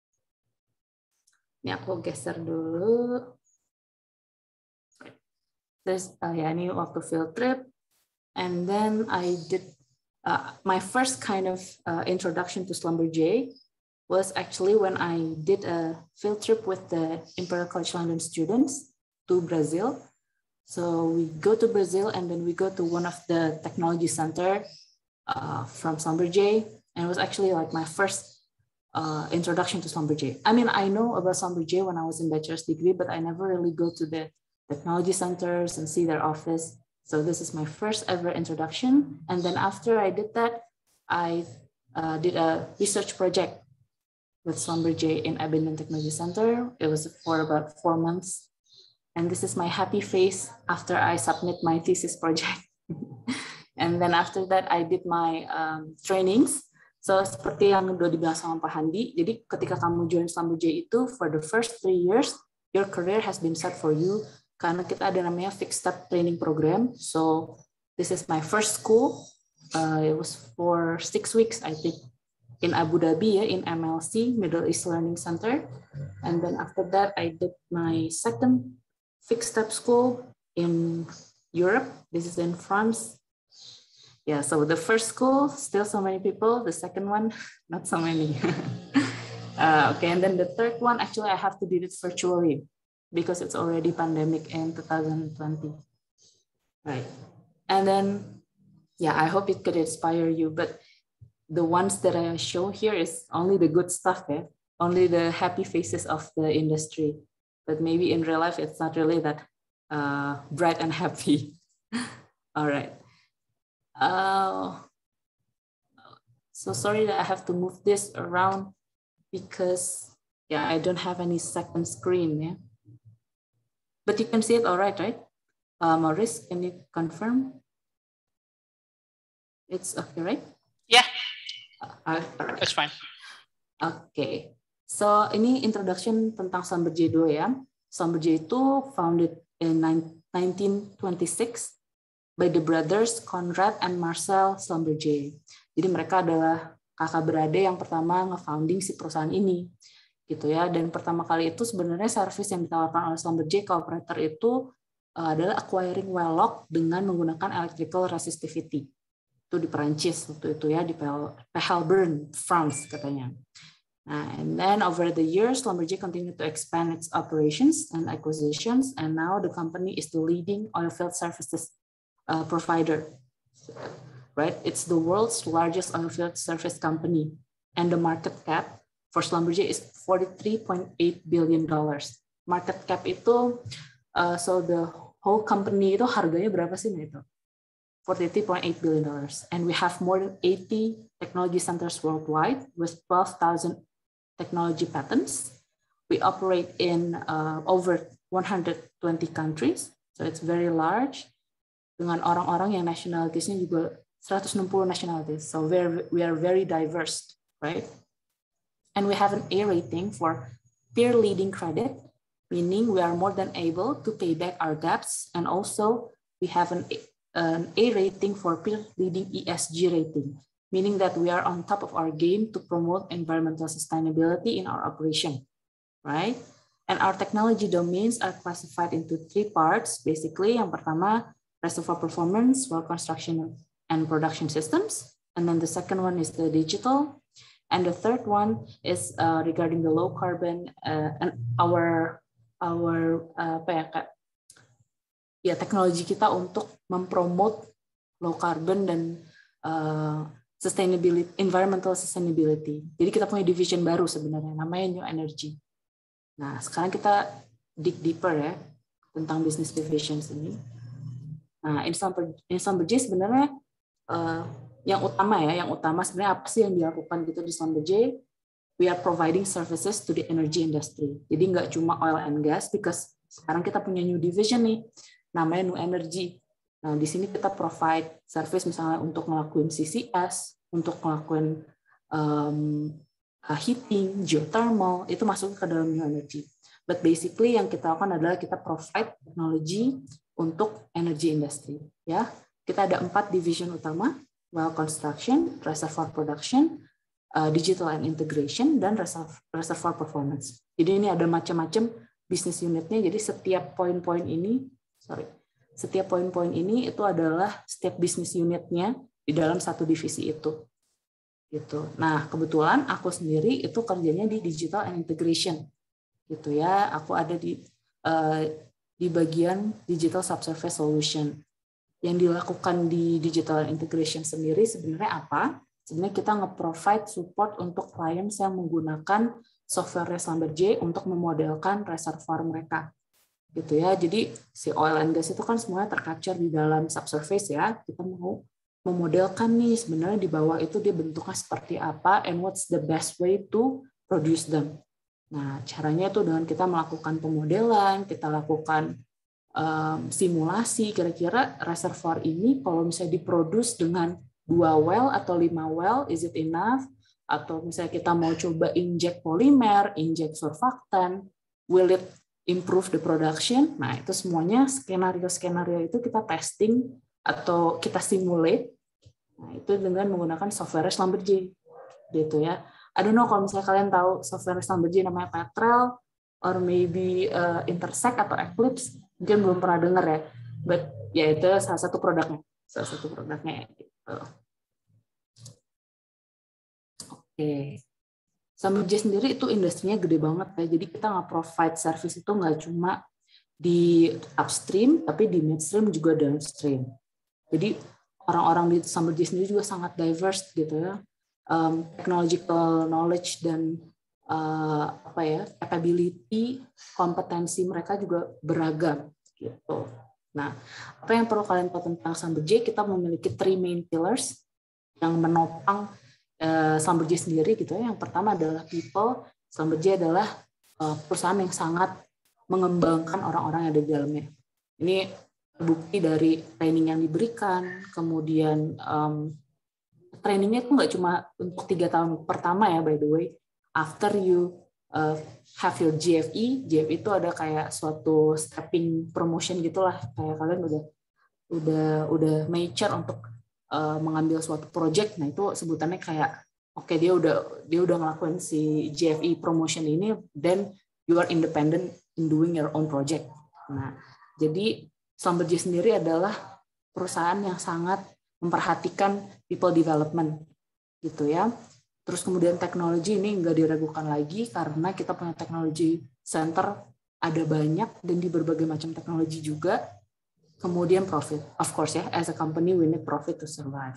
Ini aku geser dulu. Terus uh, ya ini waktu field trip. And then I did Uh, my first kind of uh, introduction to Schlumberger was actually when I did a field trip with the Imperial College London students to Brazil. So we go to Brazil and then we go to one of the technology center uh, from Schlumberger, and it was actually like my first uh, introduction to Schlumberger. I mean, I know about Schlumberger when I was in bachelor's degree, but I never really go to the technology centers and see their office. So this is my first ever introduction. And then after I did that, I uh, did a research project with Schlumberger in Abingdon Technology Center. It was for about four months. And this is my happy face after I submit my thesis project. And then after that, I did my um, trainings. So seperti yang udah dibilang sama Pak Handi, jadi ketika kamu join Schlumberger itu, for the first three years, your career has been set for you. Karena kita ada namanya fixed step training program. So this is my first school. Uh, it was for six weeks, I think, in Abu Dhabi, yeah, in M L C, Middle East Learning Center. And then after that, I did my second fixed step school in Europe. This is in France. Yeah, so the first school, still so many people. The second one, not so many. uh, okay, and then the third one, actually, I have to do it virtually, because it's already pandemic in two thousand twenty. Right. And then, yeah, I hope it could inspire you, but the ones that I show here is only the good stuff, eh? Only the happy faces of the industry. But maybe in real life, it's not really that uh, bright and happy. All right. Uh, so sorry that I have to move this around because, yeah, I don't have any second screen, yeah. But you can see it all right, right? Uh, Maurice, can you confirm? It's okay, right? Yeah, uh, right. That's fine. Okay, so ini introduction tentang Schlumberger dulu ya. Schlumberger itu founded in nineteen twenty-six by the brothers Conrad and Marcel Schlumberger. Jadi mereka adalah kakak beradik yang pertama nge-founding si perusahaan ini. Gitu ya, dan pertama kali itu sebenarnya service yang ditawarkan oleh Schlumberger ke operator itu uh, adalah acquiring well lock dengan menggunakan electrical resistivity. Itu di Perancis waktu itu ya, di Pehelburn, France katanya. Nah, and then over the years, Schlumberger continued to expand its operations and acquisitions, and now the company is the leading oilfield services uh, provider. Right, it's the world's largest oilfield service company, and the market cap for Schlumberger is forty-three point eight billion dollars. Market cap itu, uh, so the whole company itu harganya berapa sih nah itu? forty-three point eight billion dollars. And we have more than eighty technology centers worldwide with twelve thousand technology patents. We operate in uh, over one hundred twenty countries, so it's very large. Dengan orang-orang yang nationalities-nya juga seratus enam puluh nationalities, so we're, we are very diverse, right? And we have an A rating for peer leading credit, meaning we are more than able to pay back our debts. And also we have an, an A rating for peer leading E S G rating, meaning that we are on top of our game to promote environmental sustainability in our operation, right? And our technology domains are classified into three parts. Basically, yang pertama, reservoir performance, well construction and production systems. And then the second one is the digital. And the third one is uh, regarding the low carbon uh, and our our uh, apa ya kak? Ya teknologi kita untuk mempromote low carbon dan uh, sustainability, environmental sustainability. Jadi kita punya division baru sebenarnya, namanya New Energy. Nah, sekarang kita dig deeper ya tentang business divisions ini. Nah, in Schlumberger sebenarnya uh, yang utama ya, yang utama sebenarnya apa sih yang dilakukan gitu di Schlumberger? We are providing services to the energy industry. Jadi nggak cuma oil and gas, because sekarang kita punya new division nih, namanya New Energy. Nah, di sini kita provide service misalnya untuk ngelakuin C C S, untuk ngelakuin um, Uh, heating, geothermal, itu masuk ke dalam new energy. But basically yang kita lakukan adalah kita provide teknologi untuk energy industry. Ya, kita ada empat division utama: well construction, reservoir production, uh, digital and integration, dan reservoir performance. Jadi ini ada macam-macam business unitnya. Jadi setiap poin-poin ini, sorry, setiap poin-poin ini itu adalah setiap business unitnya di dalam satu divisi itu. Gitu. Nah, kebetulan aku sendiri itu kerjanya di digital and integration, gitu ya. Aku ada di uh, di bagian digital subsurface solution. Yang dilakukan di digital and integration sendiri sebenarnya apa? Sebenarnya kita nge-provide support untuk clients yang menggunakan software Schlumberger untuk memodelkan reservoir mereka, gitu ya. Jadi si oil and gas itu kan semuanya tercapture di dalam subsurface ya. Kita mau memodelkan nih sebenarnya di bawah itu dia bentuknya seperti apa, and what's the best way to produce them. Nah, caranya itu dengan kita melakukan pemodelan, kita lakukan um, simulasi, kira-kira reservoir ini kalau misalnya diproduce dengan dua well atau lima well, is it enough? Atau misalnya kita mau coba inject polimer, inject surfactant, will it improve the production? Nah, itu semuanya skenario-skenario itu kita testing atau kita simulate. Nah, itu dengan menggunakan software Schlumberger, gitu ya. I don't know kalau misalnya kalian tahu software Schlumberger namanya Petrel, or maybe uh, Intersect atau Eclipse, mungkin belum pernah dengar ya. But ya itu salah satu produknya, salah satu produknya. Gitu. Oke, okay. Schlumberger sendiri itu industrinya gede banget ya. Jadi kita nggak provide service itu nggak cuma di upstream, tapi di midstream juga downstream. Jadi orang-orang di Schlumberger sendiri juga sangat diverse gitu ya, um, technological knowledge dan uh, apa ya capability, kompetensi mereka juga beragam gitu. Nah, apa yang perlu kalian tahu tentang Schlumberger? Kita memiliki three main pillars yang menopang uh, Schlumberger sendiri gitu ya. Yang pertama adalah people. Schlumberger adalah uh, perusahaan yang sangat mengembangkan orang-orang yang ada di dalamnya. Ini terbukti dari training yang diberikan, kemudian um, trainingnya itu nggak cuma untuk tiga tahun pertama ya, by the way. After you uh, have your G F E, G F E itu ada kayak suatu stepping promotion gitulah, kayak kalian udah udah udah mature untuk uh, mengambil suatu project. Nah itu sebutannya kayak oke okay, dia udah dia udah ngelakuin si G F E promotion ini, then you are independent in doing your own project. Nah jadi Schlumberger sendiri adalah perusahaan yang sangat memperhatikan people development, gitu ya. Terus kemudian teknologi ini nggak diragukan lagi karena kita punya teknologi center ada banyak dan di berbagai macam teknologi juga. Kemudian profit, of course ya, as a company we need profit to survive.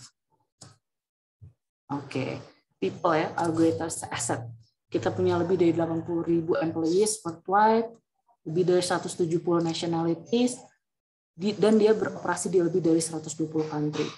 Oke, okay. People ya, our greatest asset. Kita punya lebih dari delapan puluh ribu employees worldwide, lebih dari seratus tujuh puluh nationalities. Dan dia beroperasi di lebih dari seratus dua puluh country.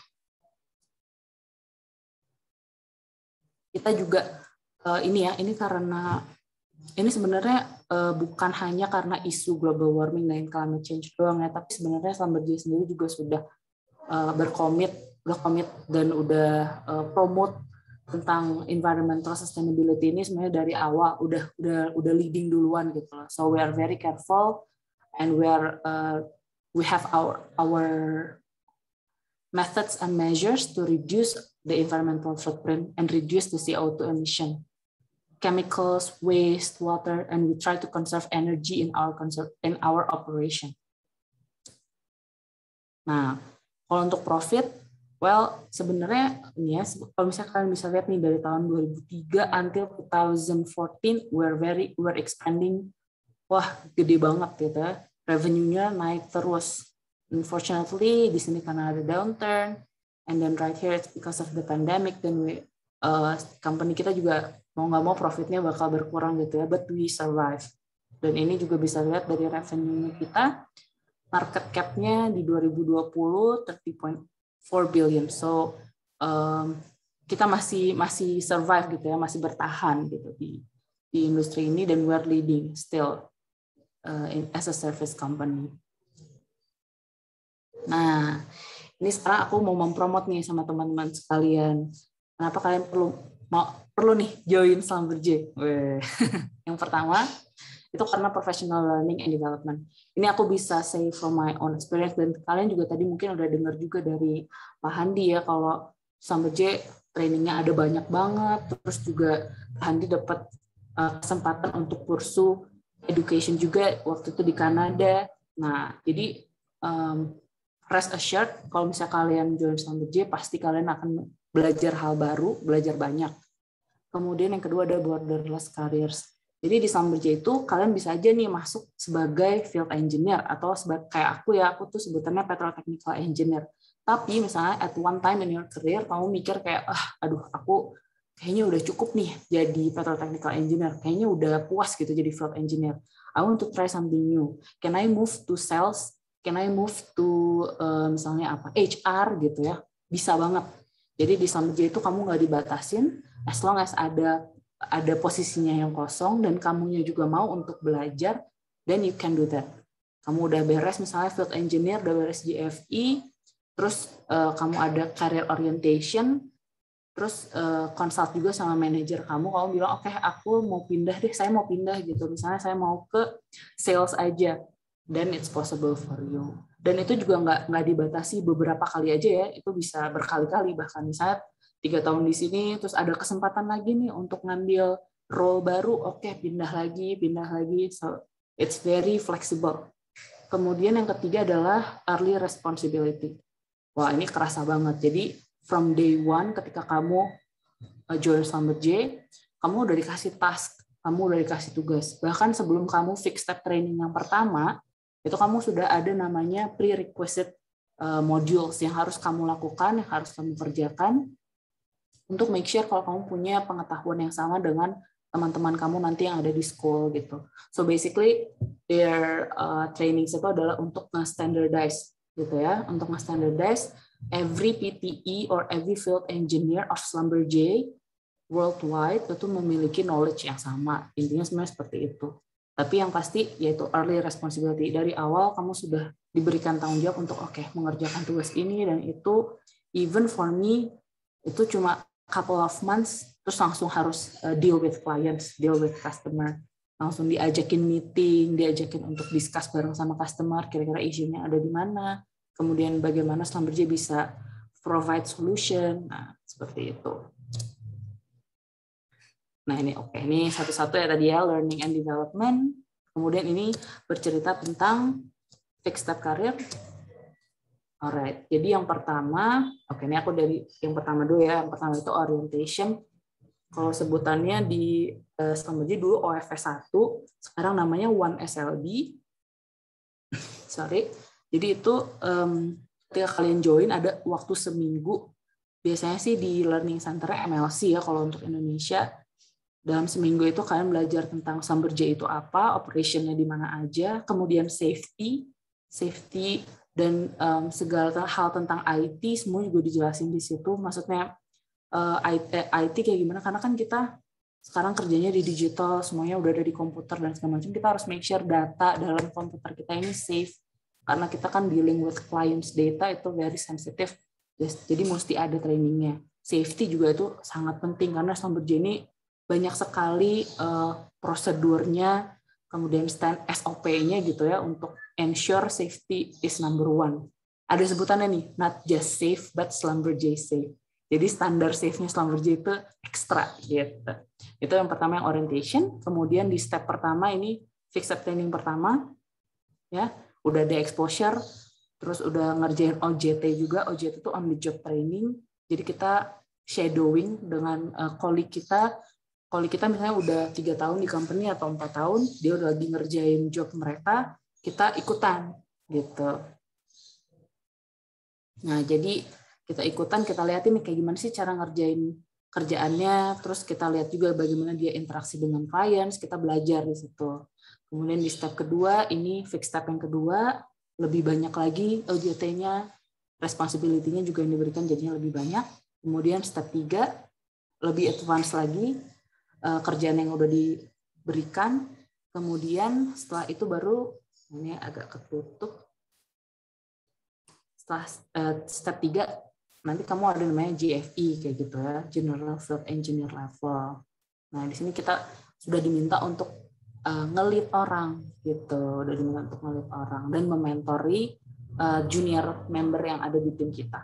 Kita juga uh, ini ya, ini karena ini sebenarnya uh, bukan hanya karena isu global warming dan climate change doang ya, tapi sebenarnya Schlumberger sendiri juga sudah uh, berkomit, udah komit dan udah uh, promote tentang environmental sustainability ini sebenarnya dari awal udah udah udah leading duluan gitu loh. So we are very careful and we are uh, we have our our methods and measures to reduce the environmental footprint and reduce the C O two emission, chemicals, waste, water, and we try to conserve energy in our in our operation. Nah, kalau untuk profit, well, sebenarnya ini ya, kalau misalnya kalian bisa lihat nih dari tahun dua ribu tiga until two thousand fourteen, we're very we're expanding, wah gede banget gitu ya, revenue-nya naik terus. Unfortunately, di sini karena ada downturn, and then right here it's because of the pandemic, then we uh, company kita juga mau nggak mau profitnya bakal berkurang gitu ya, but we survive. Dan ini juga bisa lihat dari revenue kita. Market cap-nya di dua ribu dua puluh thirty point four billion. So um, kita masih masih survive gitu ya, masih bertahan gitu di di industri ini, dan we're leading still uh, in, as a service company. Nah, ini sekarang aku mau mempromot nih sama teman-teman sekalian. Kenapa kalian perlu mau perlu nih join Schlumberger? Yang pertama, itu karena professional learning and development. Ini aku bisa say from my own experience, dan kalian juga tadi mungkin udah dengar juga dari Pak Handi ya, kalau Schlumberger trainingnya ada banyak banget, terus juga Pak Handi dapat uh, kesempatan untuk pursue education juga waktu itu di Kanada. Nah, jadi um, rest assured kalau misalnya kalian join Schlumberger, pasti kalian akan belajar hal baru, belajar banyak. Kemudian yang kedua ada borderless careers. Jadi di Schlumberger itu kalian bisa aja nih masuk sebagai field engineer atau sebagai kayak aku ya, aku tuh sebutannya petrotechnical engineer. Tapi misalnya at one time in your career kamu mikir kayak, ah, aduh aku kayaknya udah cukup nih jadi petrotechnical engineer, kayaknya udah puas gitu jadi field engineer. I want to try something new. Can I move to sales? Can I move to uh, misalnya apa H R gitu ya? Bisa banget. Jadi di Schlumberger itu kamu nggak dibatasin, as long as ada ada posisinya yang kosong dan kamunya juga mau untuk belajar, then you can do that. Kamu udah beres misalnya field engineer, udah beres G F E, terus uh, kamu ada career orientation, terus uh, consult juga sama manajer kamu, kamu bilang, oke okay, aku mau pindah deh, saya mau pindah gitu, misalnya saya mau ke sales aja, then it's possible for you. Dan itu juga nggak nggak dibatasi beberapa kali aja ya, itu bisa berkali-kali, bahkan misalnya tiga tahun di sini, terus ada kesempatan lagi nih untuk ngambil role baru, oke okay, pindah lagi, pindah lagi, so it's very flexible. Kemudian yang ketiga adalah early responsibility. Wah ini kerasa banget, jadi from day one ketika kamu join Schlumberger, kamu udah dikasih task, kamu udah dikasih tugas. Bahkan sebelum kamu fixed step training yang pertama, itu kamu sudah ada namanya prerequisite modules yang harus kamu lakukan, yang harus kamu kerjakan, untuk make sure kalau kamu punya pengetahuan yang sama dengan teman-teman kamu nanti yang ada di school gitu. So basically their uh, trainings itu adalah untuk nge-standardize gitu ya, untuk nge-standardize every P T E or every field engineer of Schlumberger worldwide itu memiliki knowledge yang sama. Intinya sebenarnya seperti itu. Tapi yang pasti yaitu early responsibility. Dari awal kamu sudah diberikan tanggung jawab untuk oke okay, mengerjakan tugas ini dan itu. Even for me itu cuma couple of months, terus langsung harus uh, deal with clients, deal with customer, langsung diajakin meeting, diajakin untuk discuss bareng sama customer, kira-kira isunya ada di mana, kemudian bagaimana Schlumberger bisa provide solution, nah seperti itu. Nah ini oke, okay. Ini satu-satu ya tadi ya, learning and development, kemudian ini bercerita tentang fixed step career. Alright, jadi yang pertama, oke ini aku dari yang pertama dulu ya, yang pertama itu orientation. Kalau sebutannya di uh, Schlumberger dulu O F S satu, sekarang namanya one S L B. Sorry, jadi itu um, ketika kalian join ada waktu seminggu, biasanya sih di Learning Center M L C ya kalau untuk Indonesia. Dalam seminggu itu kalian belajar tentang Schlumberger itu apa, operationnya di mana aja, kemudian safety, safety dan um, segala hal tentang I T semua juga dijelasin di situ. Maksudnya uh, I T kayak gimana? Karena kan kita sekarang kerjanya di digital, semuanya udah ada di komputer dan segala macam. Kita harus make sure data dalam komputer kita ini safe. Karena kita kan dealing with clients data itu very sensitive. Jadi mesti ada trainingnya. Safety juga itu sangat penting karena Schlumberger ini banyak sekali uh, prosedurnya, kemudian stand S O P-nya gitu ya untuk ensure safety is number one. Ada sebutannya nih, not just safe, but Schlumberger safe. Jadi standar safe-nya Schlumberger itu ekstra gitu. Itu yang pertama yang orientation, kemudian di step pertama ini fixed training pertama ya, udah ada exposure, terus udah ngerjain O J T juga. O J T itu on the job training. Jadi kita shadowing dengan uh, colleague kita. Colleague kita misalnya udah tiga tahun di company atau empat tahun, dia udah lagi ngerjain job mereka, kita ikutan gitu. Nah, jadi kita ikutan, kita lihatin nih kayak gimana sih cara ngerjain kerjaannya, terus kita lihat juga bagaimana dia interaksi dengan clients, kita belajar di situ. Kemudian di step kedua, ini fixed step yang kedua, lebih banyak lagi O J T-nya, responsibility-nya juga yang diberikan jadinya lebih banyak. Kemudian step tiga, lebih advance lagi, kerjaan yang udah diberikan. Kemudian setelah itu baru, ini agak ketutup, setelah step tiga, nanti kamu ada namanya J F E kayak gitu ya, General Field Engineer Level. Nah, di sini kita sudah diminta untuk uh, nge-lead orang gitu, udah diminta untuk nge-lead orang dan mementori uh, junior member yang ada di tim kita.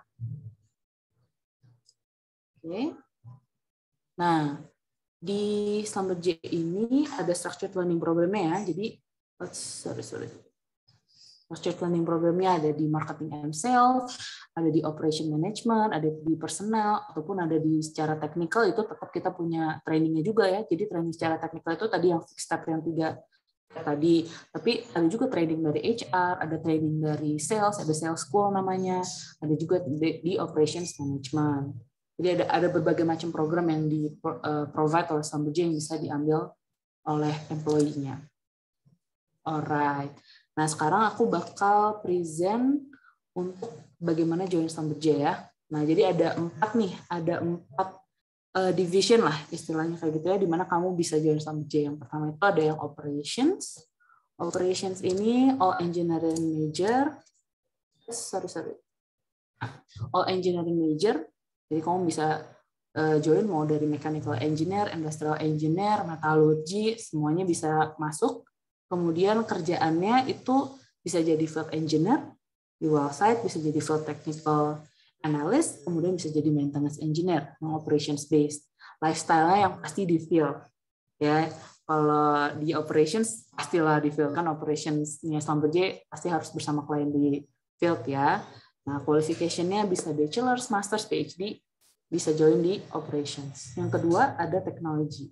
Oke. Okay. Nah, di Schlumberger ini ada structured learning programnya ya. Jadi, oh, sorry sorry. Structured learning programnya ada di marketing and sales, ada di operation management, ada di personnel, ataupun ada di secara teknikal itu tetap kita punya trainingnya juga ya. Jadi training secara teknikal itu tadi yang fixed step yang tiga tadi. Tapi ada juga training dari H R, ada training dari sales, ada sales school namanya, ada juga di, di operations management. Jadi ada ada berbagai macam program yang di uh, provide oleh Schlumberger yang bisa diambil oleh employee-nya. Alright. Nah, sekarang aku bakal present untuk bagaimana join Schlumberger ya. Nah, jadi ada empat nih, ada empat uh, division lah istilahnya kayak gitu ya, di mana kamu bisa join Schlumberger. Yang pertama itu ada yang operations. Operations ini all engineering major. Sorry, sorry. All engineering major. Jadi kamu bisa uh, join mau dari mechanical engineer, industrial engineer, metallurgy, semuanya bisa masuk. Kemudian kerjaannya itu bisa jadi field engineer di well site, bisa jadi field technical analyst, kemudian bisa jadi maintenance engineer yang operations based. Lifestyle-nya yang pasti di field. Ya, kalau di operations pastilah di field kan, operations-nya Schlumberger pasti harus bersama klien di field ya. Nah, qualification-nya bisa bachelor's, master's, P H D, bisa join di operations. Yang kedua ada teknologi.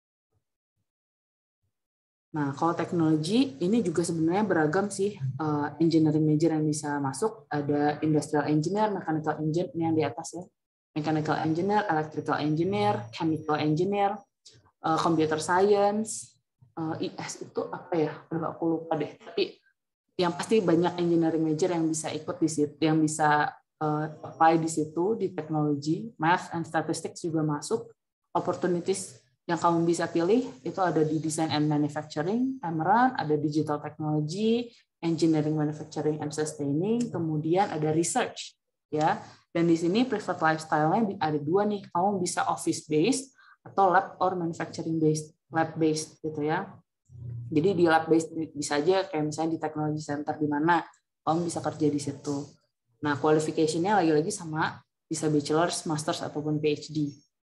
Nah, kalau teknologi ini juga sebenarnya beragam sih uh, engineering major yang bisa masuk. Ada industrial engineer, mechanical engineer, ini yang di atas ya. Mechanical engineer, electrical engineer, chemical engineer, uh, computer science, uh, I S itu apa ya? Udah aku lupa deh. Tapi yang pasti banyak engineering major yang bisa ikut di situ, yang bisa uh, apply di situ di teknologi. Math and statistics juga masuk. Opportunities yang kamu bisa pilih itu ada di design and manufacturing, Cameron, ada digital technology, engineering, manufacturing and sustaining, kemudian ada research ya. Dan di sini preferred lifestyle-nya ada dua nih, kamu bisa office based atau lab or manufacturing based, lab based gitu ya. Jadi di lab based bisa aja kayak misalnya di technology center di mana kamu bisa kerja di situ. Nah, qualification-nya lagi-lagi sama, bisa bachelor's, master's ataupun P H D.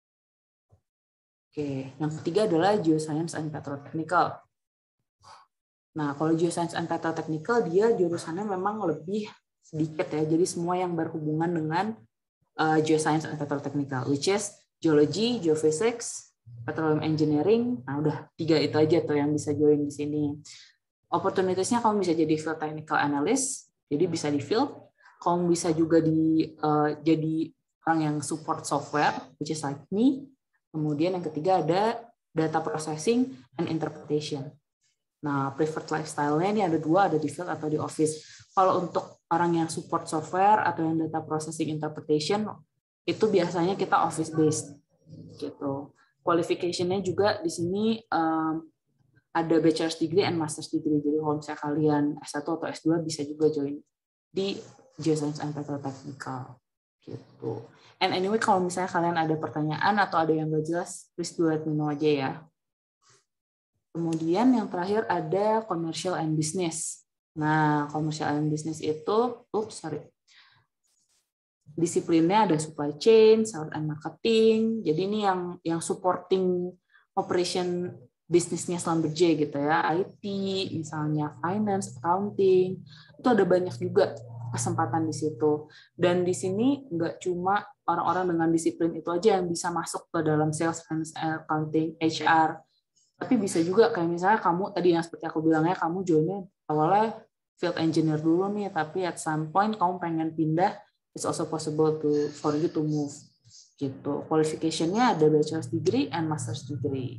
Oke, yang ketiga adalah geoscience and petrotechnical. Nah, kalau geoscience and petrotechnical dia jurusannya memang lebih sedikit ya. Jadi semua yang berhubungan dengan uh, geoscience and petrotechnical, which is geology, geophysics, petroleum engineering. Nah, udah tiga itu aja tuh yang bisa join di sini. Opportunities-nya kamu bisa jadi field technical analyst, jadi bisa di field. Kamu bisa juga di uh, jadi orang yang support software, which is like me. Kemudian yang ketiga ada data processing and interpretation. Nah, preferred lifestyle-nya ini ada dua, ada di field atau di office. Kalau untuk orang yang support software atau yang data processing interpretation, itu biasanya kita office based gitu. Qualification-nya juga di sini um, ada bachelor's degree and master's degree. Jadi kalau misalnya kalian S satu atau S dua bisa juga join di Geoscience and Petrotechnical gitu. And anyway, kalau misalnya kalian ada pertanyaan atau ada yang nggak jelas, please do let me know aja ya. Kemudian yang terakhir ada commercial and business. Nah, commercial and business itu, oops, sorry. disiplinnya ada supply chain, sales and marketing. Jadi ini yang yang supporting operation bisnisnya Schlumberger gitu ya, I T, misalnya finance, accounting, itu ada banyak juga kesempatan di situ. Dan di sini nggak cuma orang-orang dengan disiplin itu aja yang bisa masuk ke dalam sales, finance, accounting, H R, tapi bisa juga kayak misalnya kamu tadi yang seperti aku bilangnya, kamu joinnya awalnya field engineer dulu nih, tapi at some point kamu pengen pindah, it's also possible to for you to move gitu. Qualification-nya ada bachelor's degree and master's degree.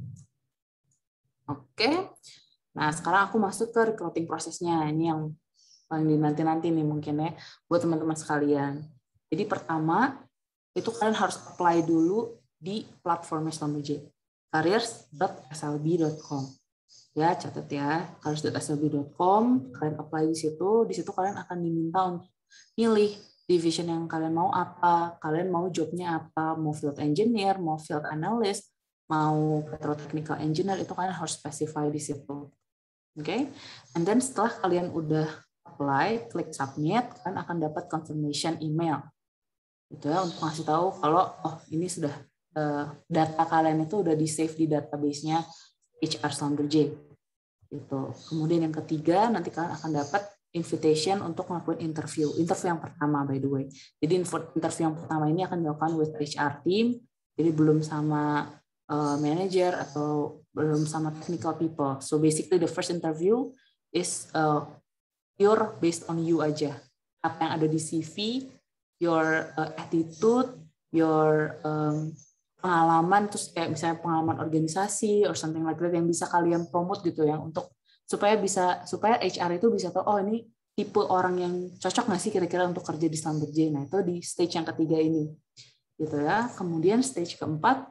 Oke, okay. Nah sekarang aku masuk ke recruiting prosesnya. Ini yang paling dinanti-nanti nih mungkin ya buat teman-teman sekalian. Jadi pertama itu kalian harus apply dulu di platformnya Schlumberger, careers dot s l b dot com. Ya catat ya, careers dot s l b dot com. Kalian apply di situ. Di situ kalian akan diminta untuk pilih division yang kalian mau apa, kalian mau jobnya apa, mau field engineer, mau field analyst, mau petrotechnical engineer, itu kalian harus specify di situ. Oke, okay? And then setelah kalian udah apply, klik submit, kalian akan dapat confirmation email. Gitu ya, untuk ngasih tahu kalau oh ini sudah uh, data kalian itu udah di save di database-nya H R Schlumberger. Gitu. Kemudian yang ketiga, nanti kalian akan dapat invitation untuk melakukan interview. Interview yang pertama, by the way. Jadi interview yang pertama ini akan dilakukan with H R team. Jadi belum sama uh, manager atau belum sama technical people. So basically the first interview is uh, pure based on you aja. Apa yang ada di C V, your uh, attitude, your um, pengalaman, terus kayak misalnya pengalaman organisasi or something like that yang bisa kalian promote gitu ya, untuk supaya bisa supaya H R itu bisa tahu oh ini tipe orang yang cocok nggak sih kira-kira untuk kerja di Schlumberger. Nah itu di stage yang ketiga ini gitu ya. Kemudian stage keempat,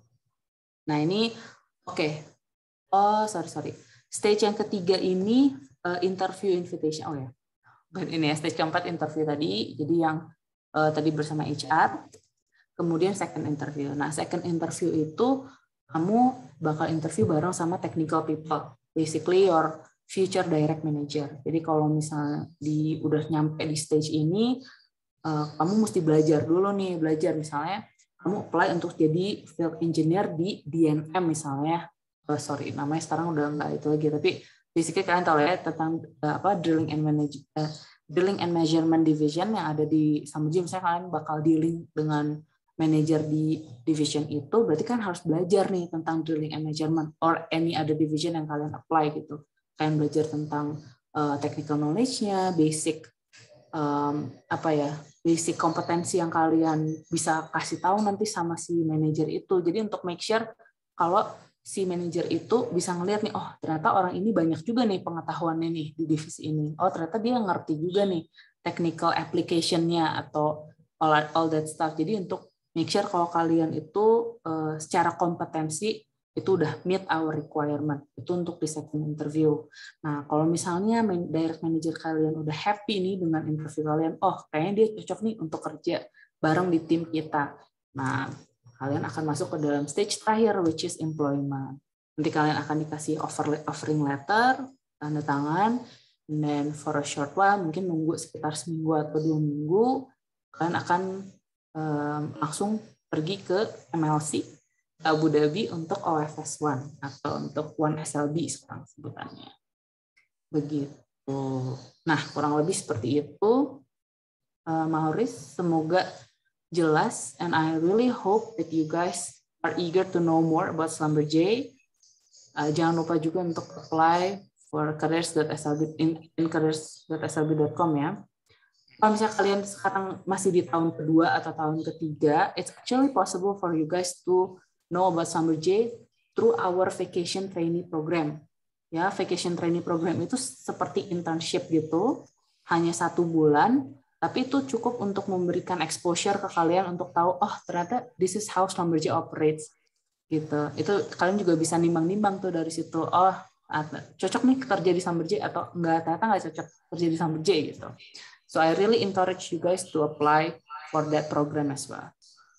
nah ini oke okay. oh sorry sorry stage yang ketiga ini uh, interview invitation. Oh ya bukan ini ya, stage keempat interview tadi, jadi yang uh, tadi bersama H R. Kemudian second interview. Nah second interview itu kamu bakal interview bareng sama technical people. Basically your future direct manager. Jadi kalau misalnya di udah nyampe di stage ini, uh, kamu mesti belajar dulu nih, belajar misalnya kamu apply untuk jadi field engineer di D N M misalnya. Uh, sorry, namanya sekarang udah nggak itu lagi. Tapi basically kalian tahu ya tentang uh, apa drilling and manage, uh, drilling and measurement division yang ada di Schlumberger. Misalnya kalian bakal dealing dengan manager di division itu, berarti kan harus belajar nih tentang drilling and measurement or any other division yang kalian apply gitu. Kalian belajar tentang uh, technical knowledge-nya, basic um, apa ya, basic kompetensi yang kalian bisa kasih tahu nanti sama si manager itu. Jadi untuk make sure kalau si manager itu bisa ngelihat nih, oh ternyata orang ini banyak juga nih pengetahuannya nih di divisi ini. Oh ternyata dia ngerti juga nih technical application-nya atau all, all that stuff. Jadi untuk make sure kalau kalian itu uh, secara kompetensi itu udah meet our requirement. Itu untuk di second interview. Nah, kalau misalnya direct manager kalian udah happy nih dengan interview kalian, oh kayaknya dia cocok nih untuk kerja bareng di tim kita. Nah, kalian akan masuk ke dalam stage terakhir, which is employment. Nanti kalian akan dikasih offer offering letter, tanda tangan, and then for a short while, mungkin nunggu sekitar seminggu atau dua minggu, kalian akan Um, langsung pergi ke M L C Abu Dhabi untuk O F S one atau untuk one S L B sekarang sebutannya. Begitu. Nah, kurang lebih seperti itu. Uh, Maurice, semoga jelas, and I really hope that you guys are eager to know more about Schlumberger. Uh, jangan lupa juga untuk apply for careers dot s l b in, in careers dot s l b dot com ya. Kalau misalnya kalian sekarang masih di tahun kedua atau tahun ketiga, it's actually possible for you guys to know about Schlumberger through our vacation trainee program. Ya, vacation trainee program itu seperti internship gitu, hanya satu bulan, tapi itu cukup untuk memberikan exposure ke kalian untuk tahu, oh ternyata this is how Schlumberger operates. Gitu. Itu kalian juga bisa nimbang-nimbang tuh dari situ. Oh, cocok nih kerja di Schlumberger atau enggak, ternyata nggak cocok kerja di Schlumberger gitu. So I really encourage you guys to apply for that program as well.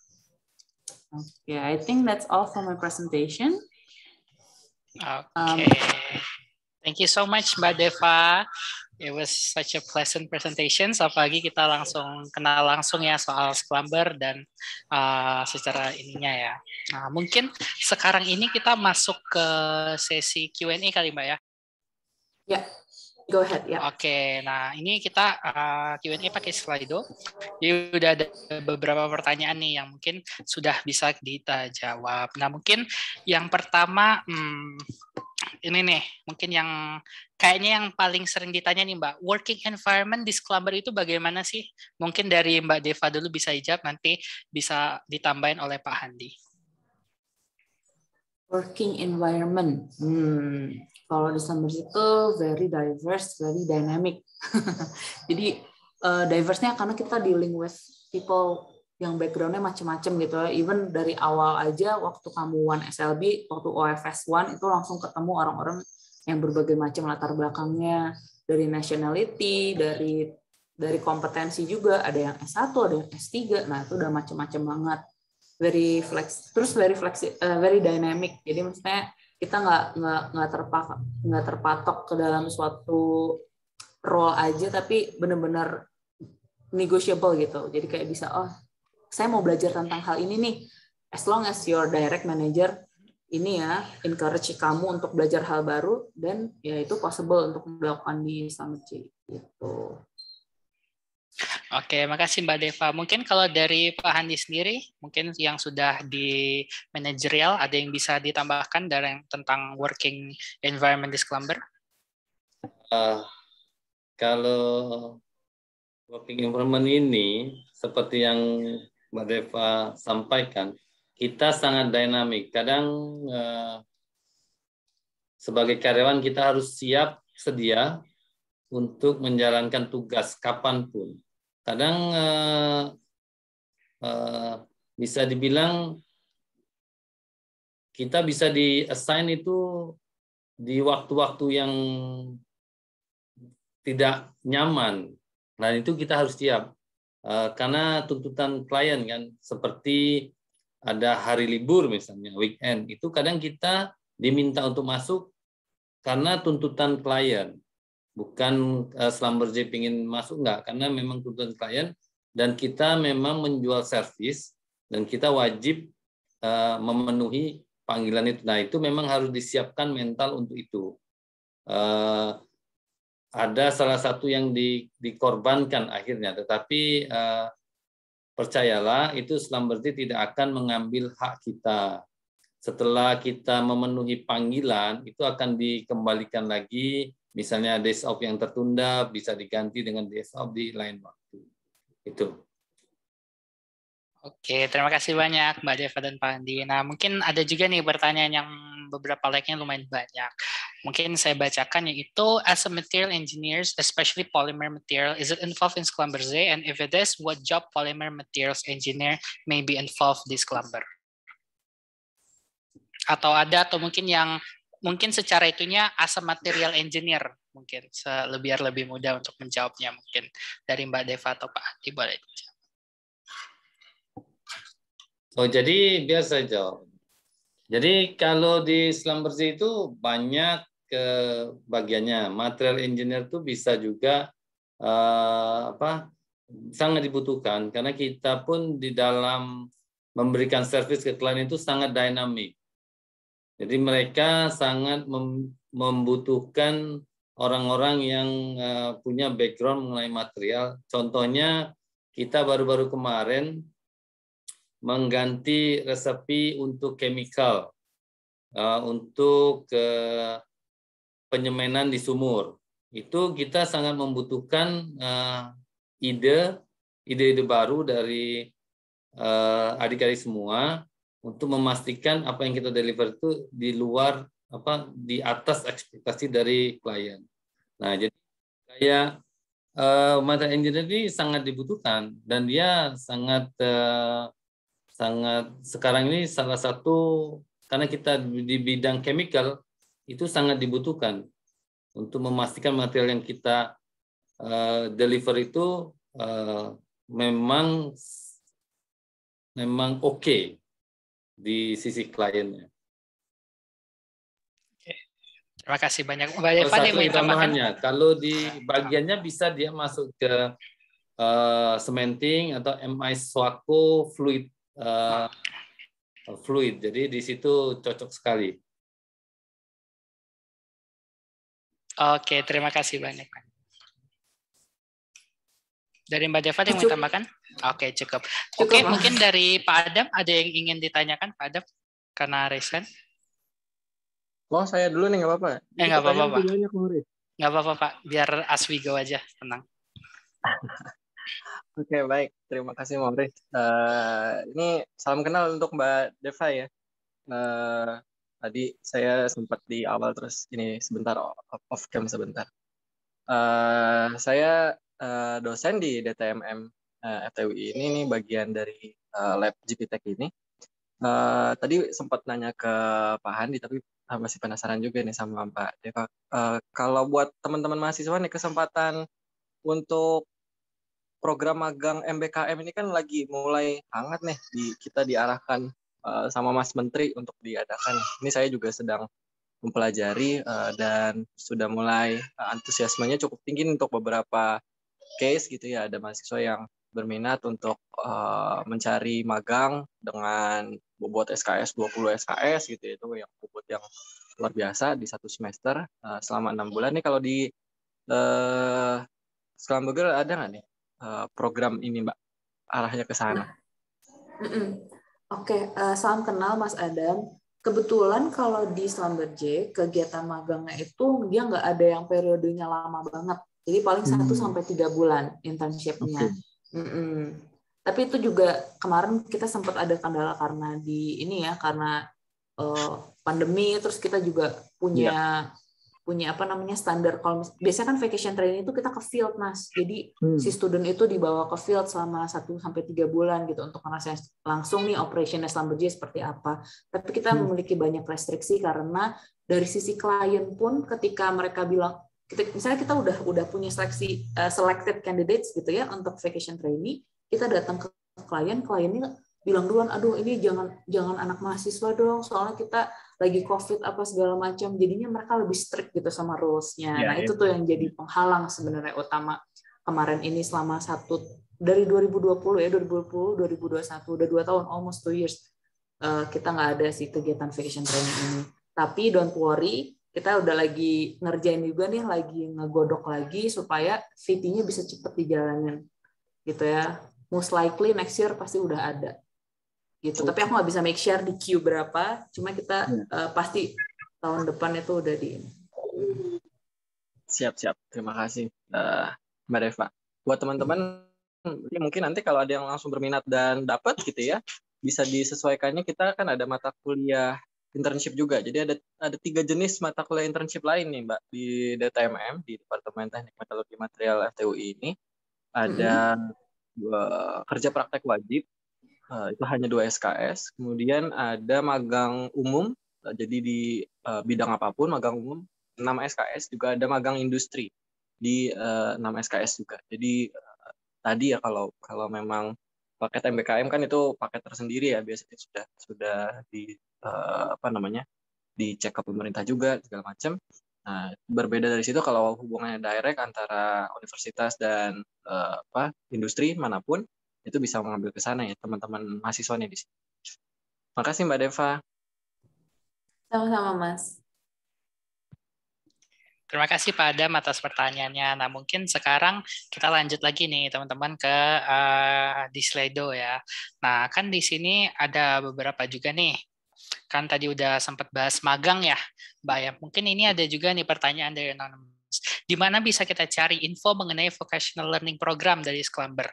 Okay, I think that's all for my presentation. Okay. Um, Thank you so much, Mbak Deva. It was such a pleasant presentation. So apalagi kita langsung kenal langsung ya soal Sclumber dan uh, secara ininya ya. Nah, mungkin sekarang ini kita masuk ke sesi Q and A kali Mbak ya. Ya, yeah. Go ahead ya. Yeah. Oke, okay, nah ini kita uh, Q and A pakai Slido. Jadi udah ada beberapa pertanyaan nih yang mungkin sudah bisa kita jawab. Nah mungkin yang pertama. Hmm, Ini nih, mungkin yang kayaknya yang paling sering ditanya nih Mbak, working environment di Sclumber itu bagaimana sih? Mungkin dari Mbak Deva dulu bisa jawab, nanti bisa ditambahin oleh Pak Handi. Working environment, hmm, kalau di Sclumber itu very diverse, very dynamic. Jadi uh, diverse-nya karena kita dealing with people yang background-nya macam-macam gitu. Even dari awal aja waktu kamu one S L B, waktu O F S one itu langsung ketemu orang-orang yang berbagai macam latar belakangnya, dari nationality, dari dari kompetensi juga, ada yang S satu, ada yang S tiga. Nah, itu udah macam-macam banget. Very flex, terus very flexi, uh, very dynamic. Jadi maksudnya kita nggak nggak nggak terpatok nggak terpatok ke dalam suatu role aja, tapi benar-benar negotiable gitu. Jadi kayak bisa, oh saya mau belajar tentang hal ini nih, as long as your direct manager ini ya encourage kamu untuk belajar hal baru, dan ya itu possible untuk melakukan di Sclumber J gitu. Oke, makasih Mbak Deva. Mungkin kalau dari Pak Handi sendiri, mungkin yang sudah di manajerial, ada yang bisa ditambahkan dari tentang working environment di Sclumber? Uh, kalau working environment ini seperti yang Mbak Deva sampaikan, kita sangat dinamik. Kadang eh, sebagai karyawan kita harus siap sedia untuk menjalankan tugas kapanpun. Kadang eh, eh, bisa dibilang kita bisa di-assign itu di waktu-waktu yang tidak nyaman. Nah itu kita harus siap. Karena tuntutan klien kan, seperti ada hari libur misalnya, weekend, itu kadang kita diminta untuk masuk karena tuntutan klien. Bukan uh, Sclumber J ingin masuk, enggak, karena memang tuntutan klien, dan kita memang menjual servis, dan kita wajib uh, memenuhi panggilan itu. Nah itu memang harus disiapkan mental untuk itu. Uh, Ada salah satu yang di, dikorbankan akhirnya, tetapi eh, percayalah itu Sclumber J tidak akan mengambil hak kita. Setelah kita memenuhi panggilan, itu akan dikembalikan lagi, misalnya days off yang tertunda bisa diganti dengan days off di lain waktu. Itu. Oke, terima kasih banyak Mbak Deva dan Pak Handi. Nah, mungkin ada juga nih pertanyaan yang beberapa like-nya lumayan banyak. Mungkin saya bacakan, yaitu as a material engineers, especially polymer material, is it involved in Sclumber J? And if it is, what job polymer materials engineer may be involved di Sclumber? Atau ada, atau mungkin yang mungkin secara itunya as a material engineer, mungkin biar lebih mudah untuk menjawabnya, mungkin dari Mbak Deva atau Pak Handi boleh. Oh, jadi biar saya jawab. Jadi kalau di Sclumber J itu banyak ke bagiannya. Material engineer itu bisa juga uh, apa sangat dibutuhkan karena kita pun di dalam memberikan servis ke klien itu sangat dinamik. Jadi mereka sangat mem membutuhkan orang-orang yang uh, punya background mengenai material. Contohnya kita baru-baru kemarin mengganti resepi untuk chemical, uh, untuk uh, penyemanan di sumur. Itu kita sangat membutuhkan uh, ide, ide-ide baru dari uh, adik-adik semua untuk memastikan apa yang kita deliver itu di luar apa di atas ekspektasi dari klien. Nah, jadi kayak uh, material engineer ini sangat dibutuhkan dan dia sangat uh, sangat sekarang ini salah satu karena kita di bidang chemical itu sangat dibutuhkan untuk memastikan material yang kita uh, deliver itu uh, memang memang oke okay di sisi kliennya. Oke, Terima kasih banyak. Mbak Oh, Eva ada yang satu mau ditambahkan? tambahannya, kalau di bagiannya bisa dia masuk ke uh, cementing atau M I Swaco fluid uh, fluid. Jadi di situ cocok sekali. Oke, terima kasih banyak. Dari Mbak Deva ada yang mau Cukup. ditambahkan? Oke, cukup. Cukup, Oke, Mas. mungkin dari Pak Adam ada yang ingin ditanyakan, Pak Adam? Karena Resen? Oh, saya dulu nih, nggak apa-apa? Eh, nggak apa-apa, Pak. Banyak, Murid. Nggak apa-apa, Pak. Biar as we go aja, tenang. Oke, baik. Terima kasih, Mauri. Uh, ini salam kenal untuk Mbak Deva ya. Uh, tadi saya sempat di awal terus ini sebentar off cam sebentar. Uh, saya uh, dosen di D T M M uh, F T U I ini, ini bagian dari uh, lab G P Tech ini. Uh, tadi sempat nanya ke Pak Handi, tapi masih penasaran juga nih sama Mbak Deva. Uh, kalau buat teman-teman mahasiswa nih, kesempatan untuk program magang M B K M ini kan lagi mulai hangat nih, di, kita diarahkan uh, sama Mas Menteri untuk diadakan. Ini saya juga sedang mempelajari uh, dan sudah mulai uh, antusiasmenya cukup tinggi untuk beberapa case gitu ya. Ada mahasiswa yang berminat untuk uh, mencari magang dengan bobot S K S dua puluh S K S gitu ya, itu yang bobot yang luar biasa di satu semester uh, selama enam bulan nih. Kalau di uh, Schlumberger ada nggak nih uh, program ini, Mbak, arahnya ke sana? Oke, okay. uh, salam kenal Mas Adam. Kebetulan kalau di Schlumberger kegiatan magangnya itu dia nggak ada yang periodenya lama banget. Jadi paling satu hmm. sampai tiga bulan internship-nya. Okay. Tapi itu juga kemarin kita sempat ada kendala karena di ini ya, karena uh, pandemi. Terus kita juga punya yeah. punya apa namanya standar. Kalau biasanya kan vacation training itu kita ke field, Mas. Jadi hmm. si student itu dibawa ke field selama satu sampai tiga bulan gitu untuk ngerasain langsung nih operationnya Schlumberger seperti apa. Tapi kita hmm. memiliki banyak restriksi karena dari sisi klien pun ketika mereka bilang, kita, misalnya kita udah udah punya seleksi uh, selected candidates gitu ya untuk vacation training, kita datang ke klien, kliennya bilang duluan, aduh ini jangan jangan anak mahasiswa dong, soalnya kita lagi COVID apa segala macam, jadinya mereka lebih strict gitu sama rules-nya. Ya, nah ya. Itu tuh yang jadi penghalang sebenarnya utama kemarin ini selama satu dari dua ribu dua puluh ya dua ribu dua puluh dua ribu dua puluh satu udah dua tahun, almost two years uh, kita nggak ada sih kegiatan vacation training ini. Tapi don't worry, kita udah lagi ngerjain juga nih, lagi ngegodok lagi supaya V T-nya bisa cepet dijalanin gitu ya. Most likely next year pasti udah ada gitu. Tapi aku nggak bisa make sure di queue berapa, cuma kita uh, pasti tahun depan itu udah di siap-siap. Terima kasih uh, Mbak Deva. Buat teman-teman ya mungkin nanti kalau ada yang langsung berminat dan dapat gitu ya, bisa disesuaikannya. Kita kan ada mata kuliah internship juga. Jadi ada ada tiga jenis mata kuliah internship lain nih, Mbak, di D T M M, di Departemen Teknik Metalurgi Material F T U I ini. Ada mm-hmm. uh, kerja praktek wajib. Uh, itu hanya dua S K S. Kemudian ada magang umum, uh, jadi di uh, bidang apapun, magang umum enam S K S. Juga ada magang industri di uh, enam S K S juga. Jadi uh, tadi ya kalau kalau memang paket M B K M kan itu paket tersendiri ya, biasanya sudah sudah di uh, apa namanya dicek ke pemerintah juga segala macam. Nah, berbeda dari situ kalau hubungannya direct antara universitas dan uh, apa industri manapun, itu bisa mengambil ke sana ya teman-teman mahasiswanya di sini. Makasih Mbak Deva. Sama-sama Mas. Terima kasih Pak Adam atas pertanyaannya. Nah mungkin sekarang kita lanjut lagi nih teman-teman ke uh, di Slido ya. Nah kan di sini ada beberapa juga nih. Kan tadi udah sempat bahas magang ya Mbak ya. Mungkin ini ada juga nih pertanyaan dari Anonymous. Di mana bisa kita cari info mengenai vocational learning program dari Schlumberger?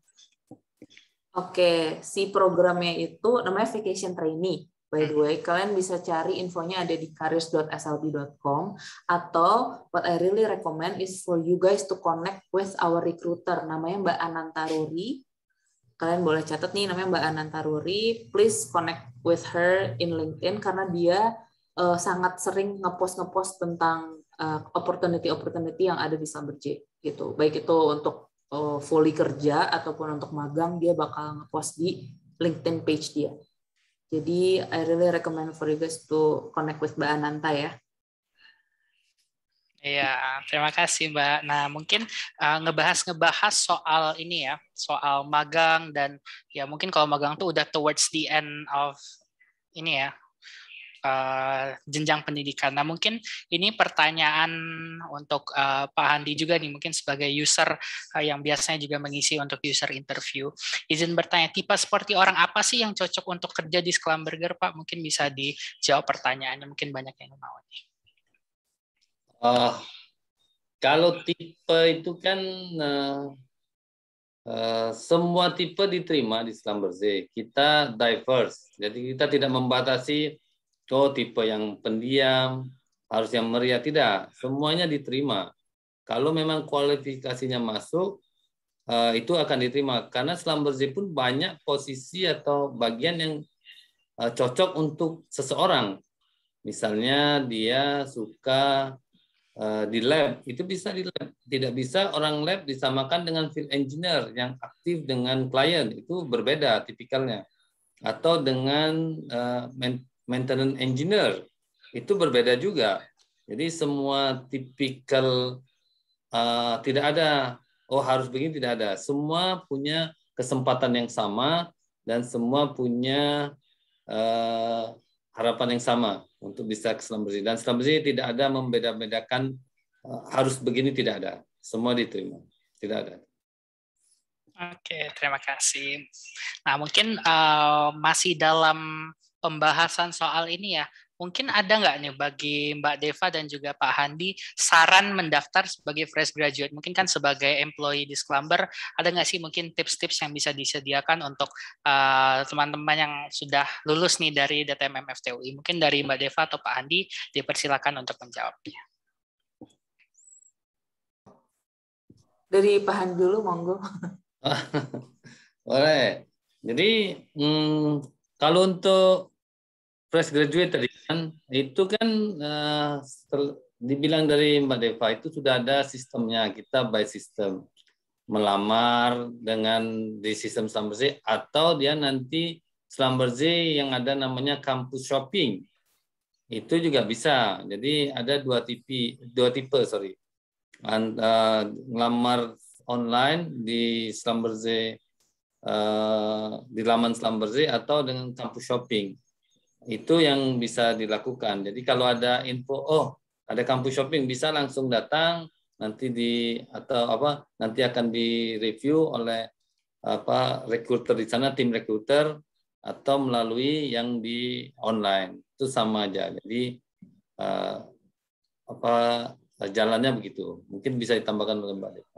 Oke, si programnya itu namanya Vacation Trainee. By the way, kalian bisa cari infonya ada di careers dot s l b dot com, atau what I really recommend is for you guys to connect with our recruiter, namanya Mbak Anantaruri. Kalian boleh catat nih, namanya Mbak Anantaruri. Please connect with her in LinkedIn karena dia uh, sangat sering ngepost-ngepost tentang uh, opportunity-opportunity yang ada di Schlumberger gitu. Baik itu untuk uh, fully kerja ataupun untuk magang, dia bakal ngepost di LinkedIn page dia. Jadi I really recommend for you guys to connect with Mbak Ananta ya. Iya, terima kasih Mbak. Nah, mungkin uh, ngebahas-ngebahas soal ini ya, soal magang dan ya mungkin kalau magang tuh udah towards the end of ini ya, uh, jenjang pendidikan. Nah, mungkin ini pertanyaan untuk uh, Pak Handi juga nih, mungkin sebagai user uh, yang biasanya juga mengisi untuk user interview. Izin bertanya, tipe seperti orang apa sih yang cocok untuk kerja di Schlumberger, Pak? Mungkin bisa dijawab pertanyaannya, mungkin banyak yang mau nih. Uh, kalau tipe itu kan uh, uh, semua tipe diterima di Schlumberger. Kita diverse, jadi kita tidak membatasi oh tipe yang pendiam harus yang meriah, tidak. Semuanya diterima. Kalau memang kualifikasinya masuk, uh, itu akan diterima. Karena Schlumberger pun banyak posisi atau bagian yang uh, cocok untuk seseorang. Misalnya dia suka Uh, di lab, itu bisa di lab. Tidak bisa orang lab disamakan dengan field engineer yang aktif dengan klien, itu berbeda tipikalnya. Atau dengan uh, maintenance engineer, itu berbeda juga. Jadi semua tipikal uh, tidak ada, oh harus begini, tidak ada. Semua punya kesempatan yang sama dan semua punya uh, harapan yang sama untuk bisa ke Schlumberger. Dan Schlumberger tidak ada membeda-bedakan uh, harus begini, tidak ada. Semua diterima, tidak ada. Oke, terima kasih. Nah, mungkin uh, masih dalam pembahasan soal ini ya, mungkin ada nggak nih bagi Mbak Deva dan juga Pak Handi saran mendaftar sebagai fresh graduate? Mungkin kan sebagai employee di Schlumber, ada nggak sih mungkin tips-tips yang bisa disediakan untuk teman-teman uh, yang sudah lulus nih dari D T M M F T U I? Mungkin dari Mbak Deva atau Pak Handi dipersilakan untuk menjawabnya. Dari Pak Handi dulu, monggo. Boleh. Jadi hmm, kalau untuk fresh graduate tadi kan, itu kan uh, dibilang dari Mbak Deva itu sudah ada sistemnya, kita by system. Melamar dengan di sistem Schlumberger atau dia nanti Schlumberger yang ada namanya campus shopping. Itu juga bisa. Jadi ada dua tipe, dua tipe sorry. And, uh, ngelamar online di Schlumberger, uh, di laman Schlumberger atau dengan campus shopping. Itu yang bisa dilakukan. Jadi kalau ada info, oh ada kampus shopping, bisa langsung datang nanti di atau apa nanti akan direview oleh apa recruiter di sana, tim recruiter, atau melalui yang di online. Itu sama aja. Jadi uh, apa jalannya begitu. Mungkin bisa ditambahkan oleh Mbak Deva.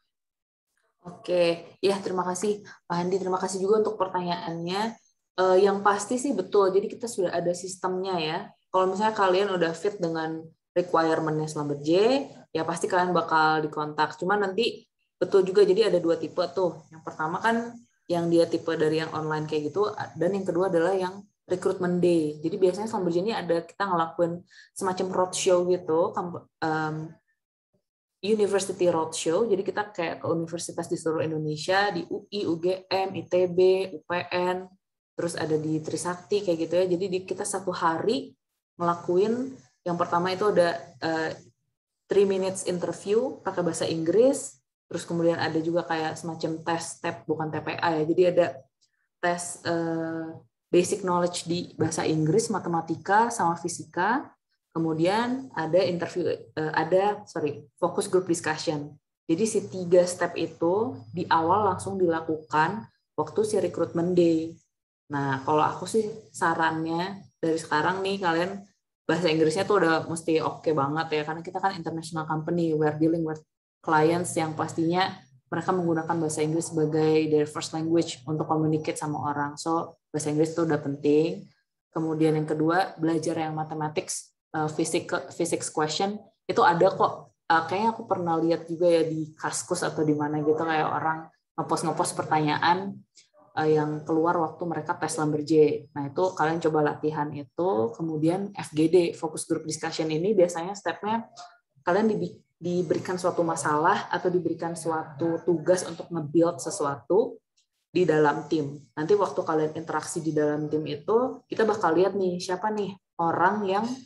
Oke, ya terima kasih Pak Handi. Terima kasih juga untuk pertanyaannya. Uh, yang pasti sih betul, jadi kita sudah ada sistemnya ya. Kalau misalnya kalian udah fit dengan requirement-nya Schlumberger, ya pasti kalian bakal dikontak. Cuma nanti betul juga, jadi ada dua tipe tuh. Yang pertama kan yang dia tipe dari yang online kayak gitu, dan yang kedua adalah yang recruitment day. Jadi biasanya Schlumberger ini ada kita ngelakuin semacam roadshow gitu, um, University Roadshow. Jadi kita kayak ke universitas di seluruh Indonesia, di U I, U G M, I T B, U P N, terus ada di Trisakti kayak gitu ya. Jadi di, kita satu hari ngelakuin yang pertama itu ada uh, three minutes interview pakai bahasa Inggris, terus kemudian ada juga kayak semacam tes step bukan T P A ya. Jadi ada tes uh, basic knowledge di bahasa Inggris, matematika sama fisika. Kemudian ada interview uh, ada sorry, focus group discussion. Jadi si tiga step itu di awal langsung dilakukan waktu si recruitment day. Nah, kalau aku sih sarannya dari sekarang nih kalian bahasa Inggrisnya tuh udah mesti oke okay banget ya, karena kita kan international company, we're dealing with clients yang pastinya mereka menggunakan bahasa Inggris sebagai their first language untuk communicate sama orang. So, bahasa Inggris itu udah penting. Kemudian yang kedua, belajar yang mathematics, uh, physics, physics question, itu ada kok. Uh, kayaknya aku pernah lihat juga ya di Kaskus atau di mana gitu, kayak orang ngepost-ngepost pertanyaan yang keluar waktu mereka tes Schlumberger. Nah, itu kalian coba latihan itu. Kemudian F G D, Focus Group Discussion ini biasanya stepnya kalian di, diberikan suatu masalah atau diberikan suatu tugas untuk nge-build sesuatu di dalam tim. Nanti waktu kalian interaksi di dalam tim itu, kita bakal lihat nih, siapa nih orang yang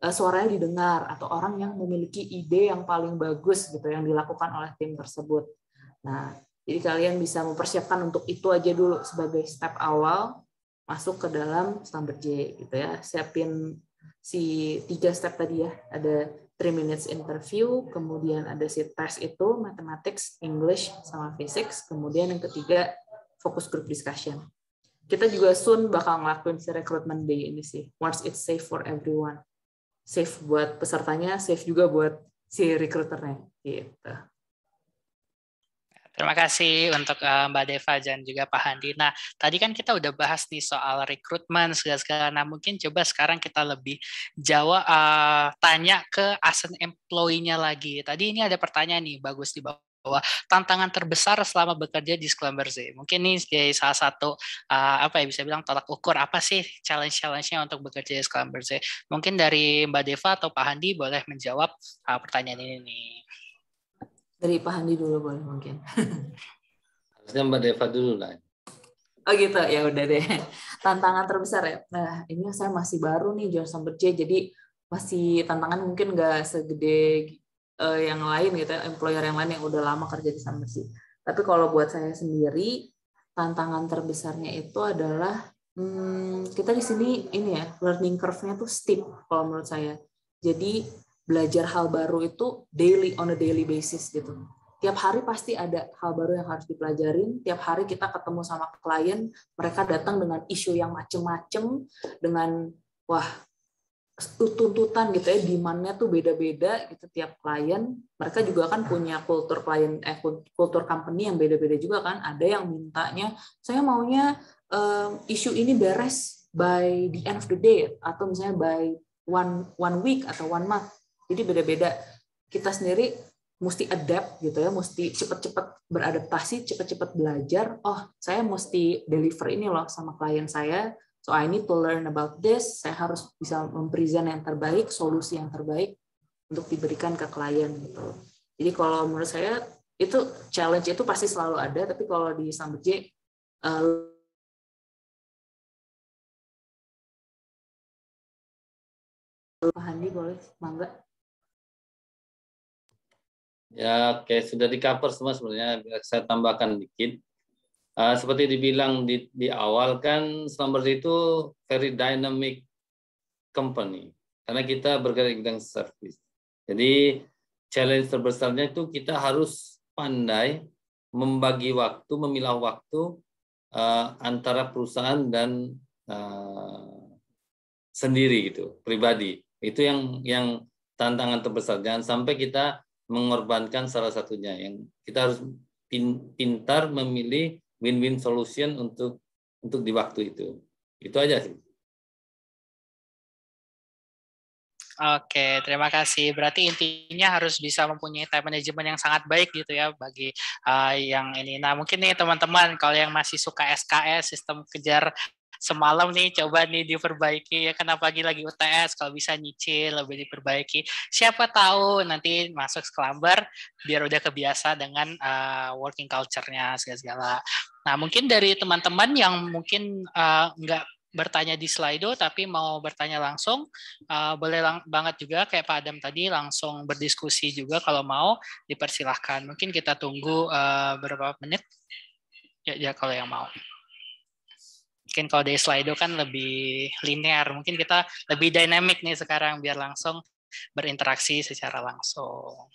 suaranya didengar, atau orang yang memiliki ide yang paling bagus gitu yang dilakukan oleh tim tersebut. Nah, jadi kalian bisa mempersiapkan untuk itu aja dulu sebagai step awal masuk ke dalam Schlumberger J gitu ya. Siapin si tiga step tadi ya. Ada three minutes interview, kemudian ada si tes itu mathematics, English sama physics, kemudian yang ketiga focus group discussion. Kita juga soon bakal ngelakuin si recruitment day ini sih. Once it's safe for everyone. Safe buat pesertanya, safe juga buat si recruiternya gitu. Terima kasih untuk uh, Mbak Deva dan juga Pak Handi. Nah, tadi kan kita udah bahas nih soal rekrutmen segala-segala. Nah, mungkin coba sekarang kita lebih jawab, uh, tanya ke asn employee-nya lagi. Tadi ini ada pertanyaan nih, bagus di bawah. Bahwa tantangan terbesar selama bekerja di Schlumberger. Mungkin ini jadi salah satu uh, apa ya bisa bilang tolak ukur apa sih challenge-challenge-nya untuk bekerja di Schlumberger. Mungkin dari Mbak Deva atau Pak Handi boleh menjawab uh, pertanyaan ini nih. Dari Pak Handi dulu boleh mungkin. Harusnya Mbak Deva dulu lah. Oh gitu, ya udah deh. Tantangan terbesar ya. Nah, ini saya masih baru nih jurusan Schlumberger, jadi masih tantangan mungkin nggak segede uh, yang lain gitu, employer yang lain yang udah lama kerja di Schlumberger. Tapi kalau buat saya sendiri, tantangan terbesarnya itu adalah hmm, kita di sini ini ya, learning curve-nya tuh steep kalau menurut saya. Jadi belajar hal baru itu daily, on a daily basis gitu. Tiap hari pasti ada hal baru yang harus dipelajarin. Tiap hari kita ketemu sama klien, mereka datang dengan isu yang macem-macem, dengan wah tuntutan gitu ya, demand-nya tuh beda-beda gitu tiap klien. Mereka juga kan punya kultur klien, eh kultur company yang beda-beda juga kan. Ada yang mintanya, saya maunya um, isu ini beres by the end of the day, atau misalnya by one one week atau one month. Jadi beda-beda. Kita sendiri mesti adapt gitu ya, mesti cepat-cepat beradaptasi, cepat-cepat belajar. Oh, saya mesti deliver ini loh sama klien saya. So I need to learn about this. Saya harus bisa mempresent yang terbaik, solusi yang terbaik untuk diberikan ke klien gitu. Jadi kalau menurut saya itu challenge itu pasti selalu ada. Tapi kalau di Schlumberger uh, Pak Handi boleh, mangga. Ya, oke, sudah di-cover semua sebenarnya. Saya tambahkan dikit. Uh, seperti dibilang di, di awal kan, Schlumberger itu very dynamic company. Karena kita bergerak di bidang service. Jadi, challenge terbesarnya itu kita harus pandai membagi waktu, memilah waktu uh, antara perusahaan dan uh, sendiri gitu, pribadi. Itu yang yang tantangan terbesar. Jangan sampai kita mengorbankan salah satunya. Yang kita harus pintar memilih win-win solution untuk untuk di waktu itu. Itu aja sih. Oke, terima kasih. Berarti intinya harus bisa mempunyai time management yang sangat baik gitu ya bagi uh, yang ini. Nah, mungkin nih teman-teman kalau yang masih suka S K S, sistem kejar semalam nih, coba nih diperbaiki ya, kenapa lagi lagi U T S, kalau bisa nyicil lebih diperbaiki. Siapa tahu nanti masuk Schlumberger biar udah kebiasa dengan uh, working culture-nya segala-segala. Nah, mungkin dari teman-teman yang mungkin uh, nggak bertanya di Slido tapi mau bertanya langsung, uh, boleh lang- banget juga kayak Pak Adam tadi langsung berdiskusi juga kalau mau, dipersilahkan. Mungkin kita tunggu uh, beberapa menit ya, ya kalau yang mau. Mungkin kalau dari Slido kan lebih linear, mungkin kita lebih dynamic nih sekarang biar langsung berinteraksi secara langsung.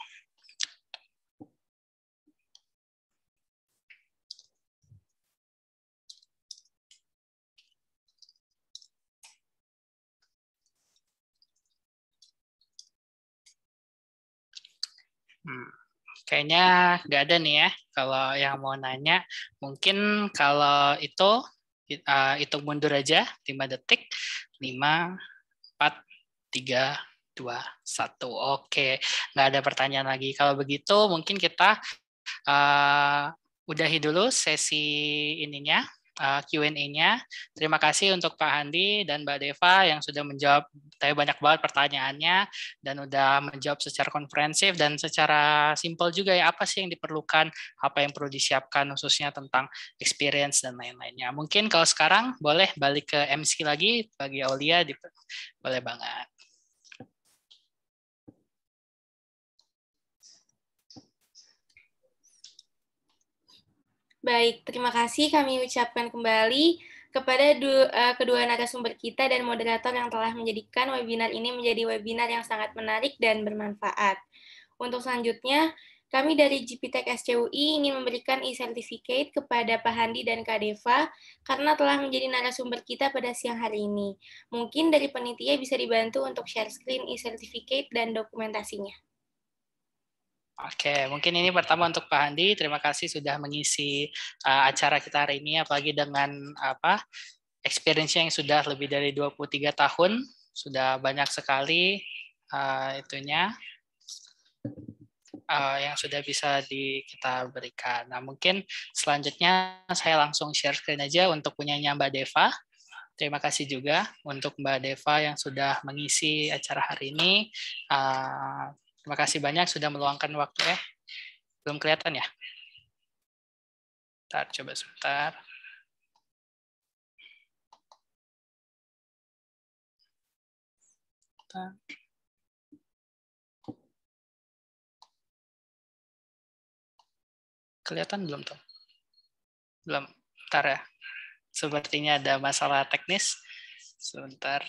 Hmm. Kayaknya nggak ada nih ya kalau yang mau nanya. Mungkin kalau itu uh, hitung mundur aja lima detik. lima, empat, tiga, dua, satu. Oke, nggak ada pertanyaan lagi. Kalau begitu mungkin kita uh, udahi dulu sesi ininya, uh, Q and A-nya. Terima kasih untuk Pak Handi dan Mbak Deva yang sudah menjawab tapi banyak banget pertanyaannya dan udah menjawab secara komprehensif dan secara simpel juga ya, apa sih yang diperlukan, apa yang perlu disiapkan khususnya tentang experience dan lain-lainnya. Mungkin kalau sekarang boleh balik ke M C lagi bagi Aulia, boleh banget. Baik, terima kasih kami ucapkan kembali kepada du, uh, kedua narasumber kita dan moderator yang telah menjadikan webinar ini menjadi webinar yang sangat menarik dan bermanfaat. Untuk selanjutnya, kami dari G P Tech S C U I ingin memberikan e-certificate kepada Pak Handi dan Kak Deva karena telah menjadi narasumber kita pada siang hari ini. Mungkin dari panitia bisa dibantu untuk share screen e-certificate dan dokumentasinya. Oke, mungkin ini pertama untuk Pak Handi. Terima kasih sudah mengisi uh, acara kita hari ini, apalagi dengan apa experience-nya yang sudah lebih dari dua puluh tiga tahun, sudah banyak sekali uh, itunya uh, yang sudah bisa di, kita berikan. Nah, mungkin selanjutnya saya langsung share screen aja untuk punyanya Mbak Deva. Terima kasih juga untuk Mbak Deva yang sudah mengisi acara hari ini. Uh, Terima kasih banyak sudah meluangkan waktu ya. Belum kelihatan ya? Bentar, coba sebentar. Bentar. Kelihatan belum tuh? Belum. Bentar ya. Sepertinya ada masalah teknis. Sebentar.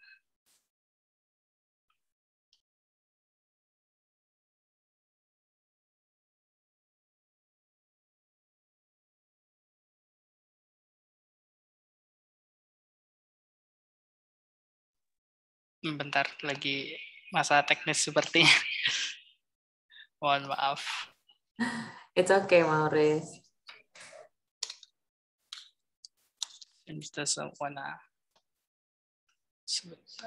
Bentar, lagi masalah teknis sepertinya. Mohon maaf. It's okay, Maurice. Ini doesn't wanna. Sebentar.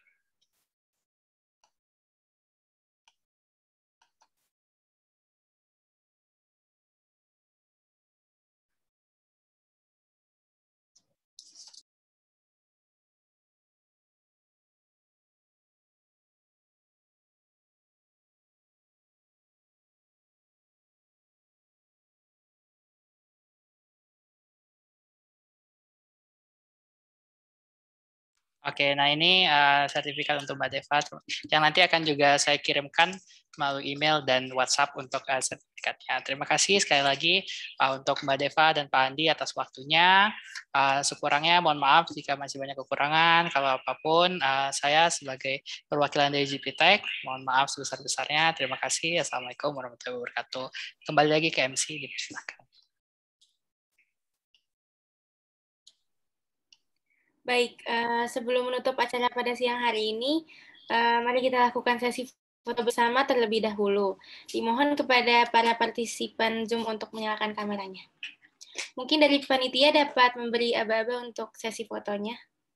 Oke, nah ini uh, sertifikat untuk Mbak Deva yang nanti akan juga saya kirimkan melalui email dan WhatsApp untuk uh, sertifikatnya. Terima kasih sekali lagi uh, untuk Mbak Deva dan Pak Andi atas waktunya. Uh, sekurangnya mohon maaf jika masih banyak kekurangan. Kalau apapun, uh, saya sebagai perwakilan dari G P Tech, mohon maaf sebesar-besarnya. Terima kasih. Assalamualaikum warahmatullahi wabarakatuh. Kembali lagi ke M C, dipersilakan. Baik, uh, sebelum menutup acara pada siang hari ini, uh, mari kita lakukan sesi foto bersama terlebih dahulu. Dimohon kepada para partisipan Zoom untuk menyalakan kameranya. Mungkin dari panitia dapat memberi aba-aba untuk sesi fotonya.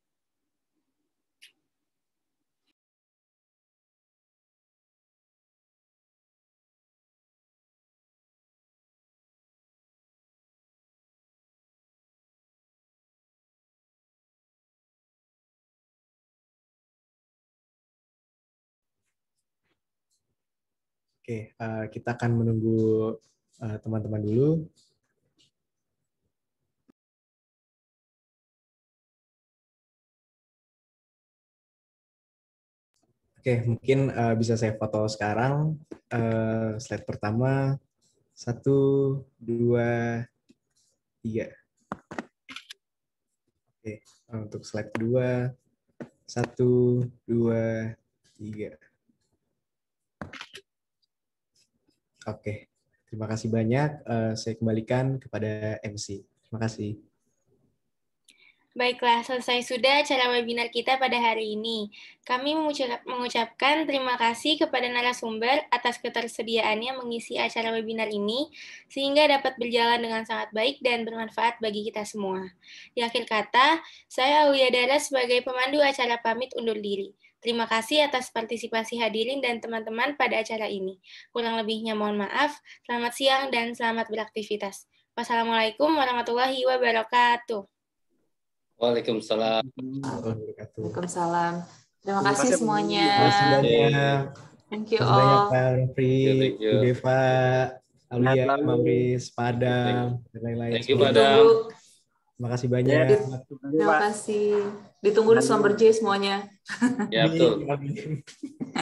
Oke, uh, kita akan menunggu teman-teman uh, dulu. Oke, mungkin uh, bisa saya foto sekarang. Uh, slide pertama, satu, dua, tiga. Oke, untuk slide kedua, satu, dua, tiga. Oke, terima kasih banyak. Uh, saya kembalikan kepada M C. Terima kasih. Baiklah, selesai sudah acara webinar kita pada hari ini. Kami mengucap, mengucapkan terima kasih kepada narasumber atas ketersediaannya mengisi acara webinar ini, sehingga dapat berjalan dengan sangat baik dan bermanfaat bagi kita semua. Di akhir kata, saya Aulia Dara sebagai pemandu acara pamit undur diri. Terima kasih atas partisipasi hadirin dan teman-teman pada acara ini. Kurang lebihnya mohon maaf. Selamat siang dan selamat beraktivitas. Wassalamualaikum warahmatullahi wabarakatuh. Waalaikumsalam. Waalaikumsalam. Terima kasih semuanya. Terima kasih banyak. Thank you all. Terima kasih all. banyak, Raffi, Deva, Aulia, Maurice, Padam, dan lain-lain. Thank you, Padam. Terima kasih banyak. Terima kasih. Ditunggu di Sumber J semuanya. Ya, betul.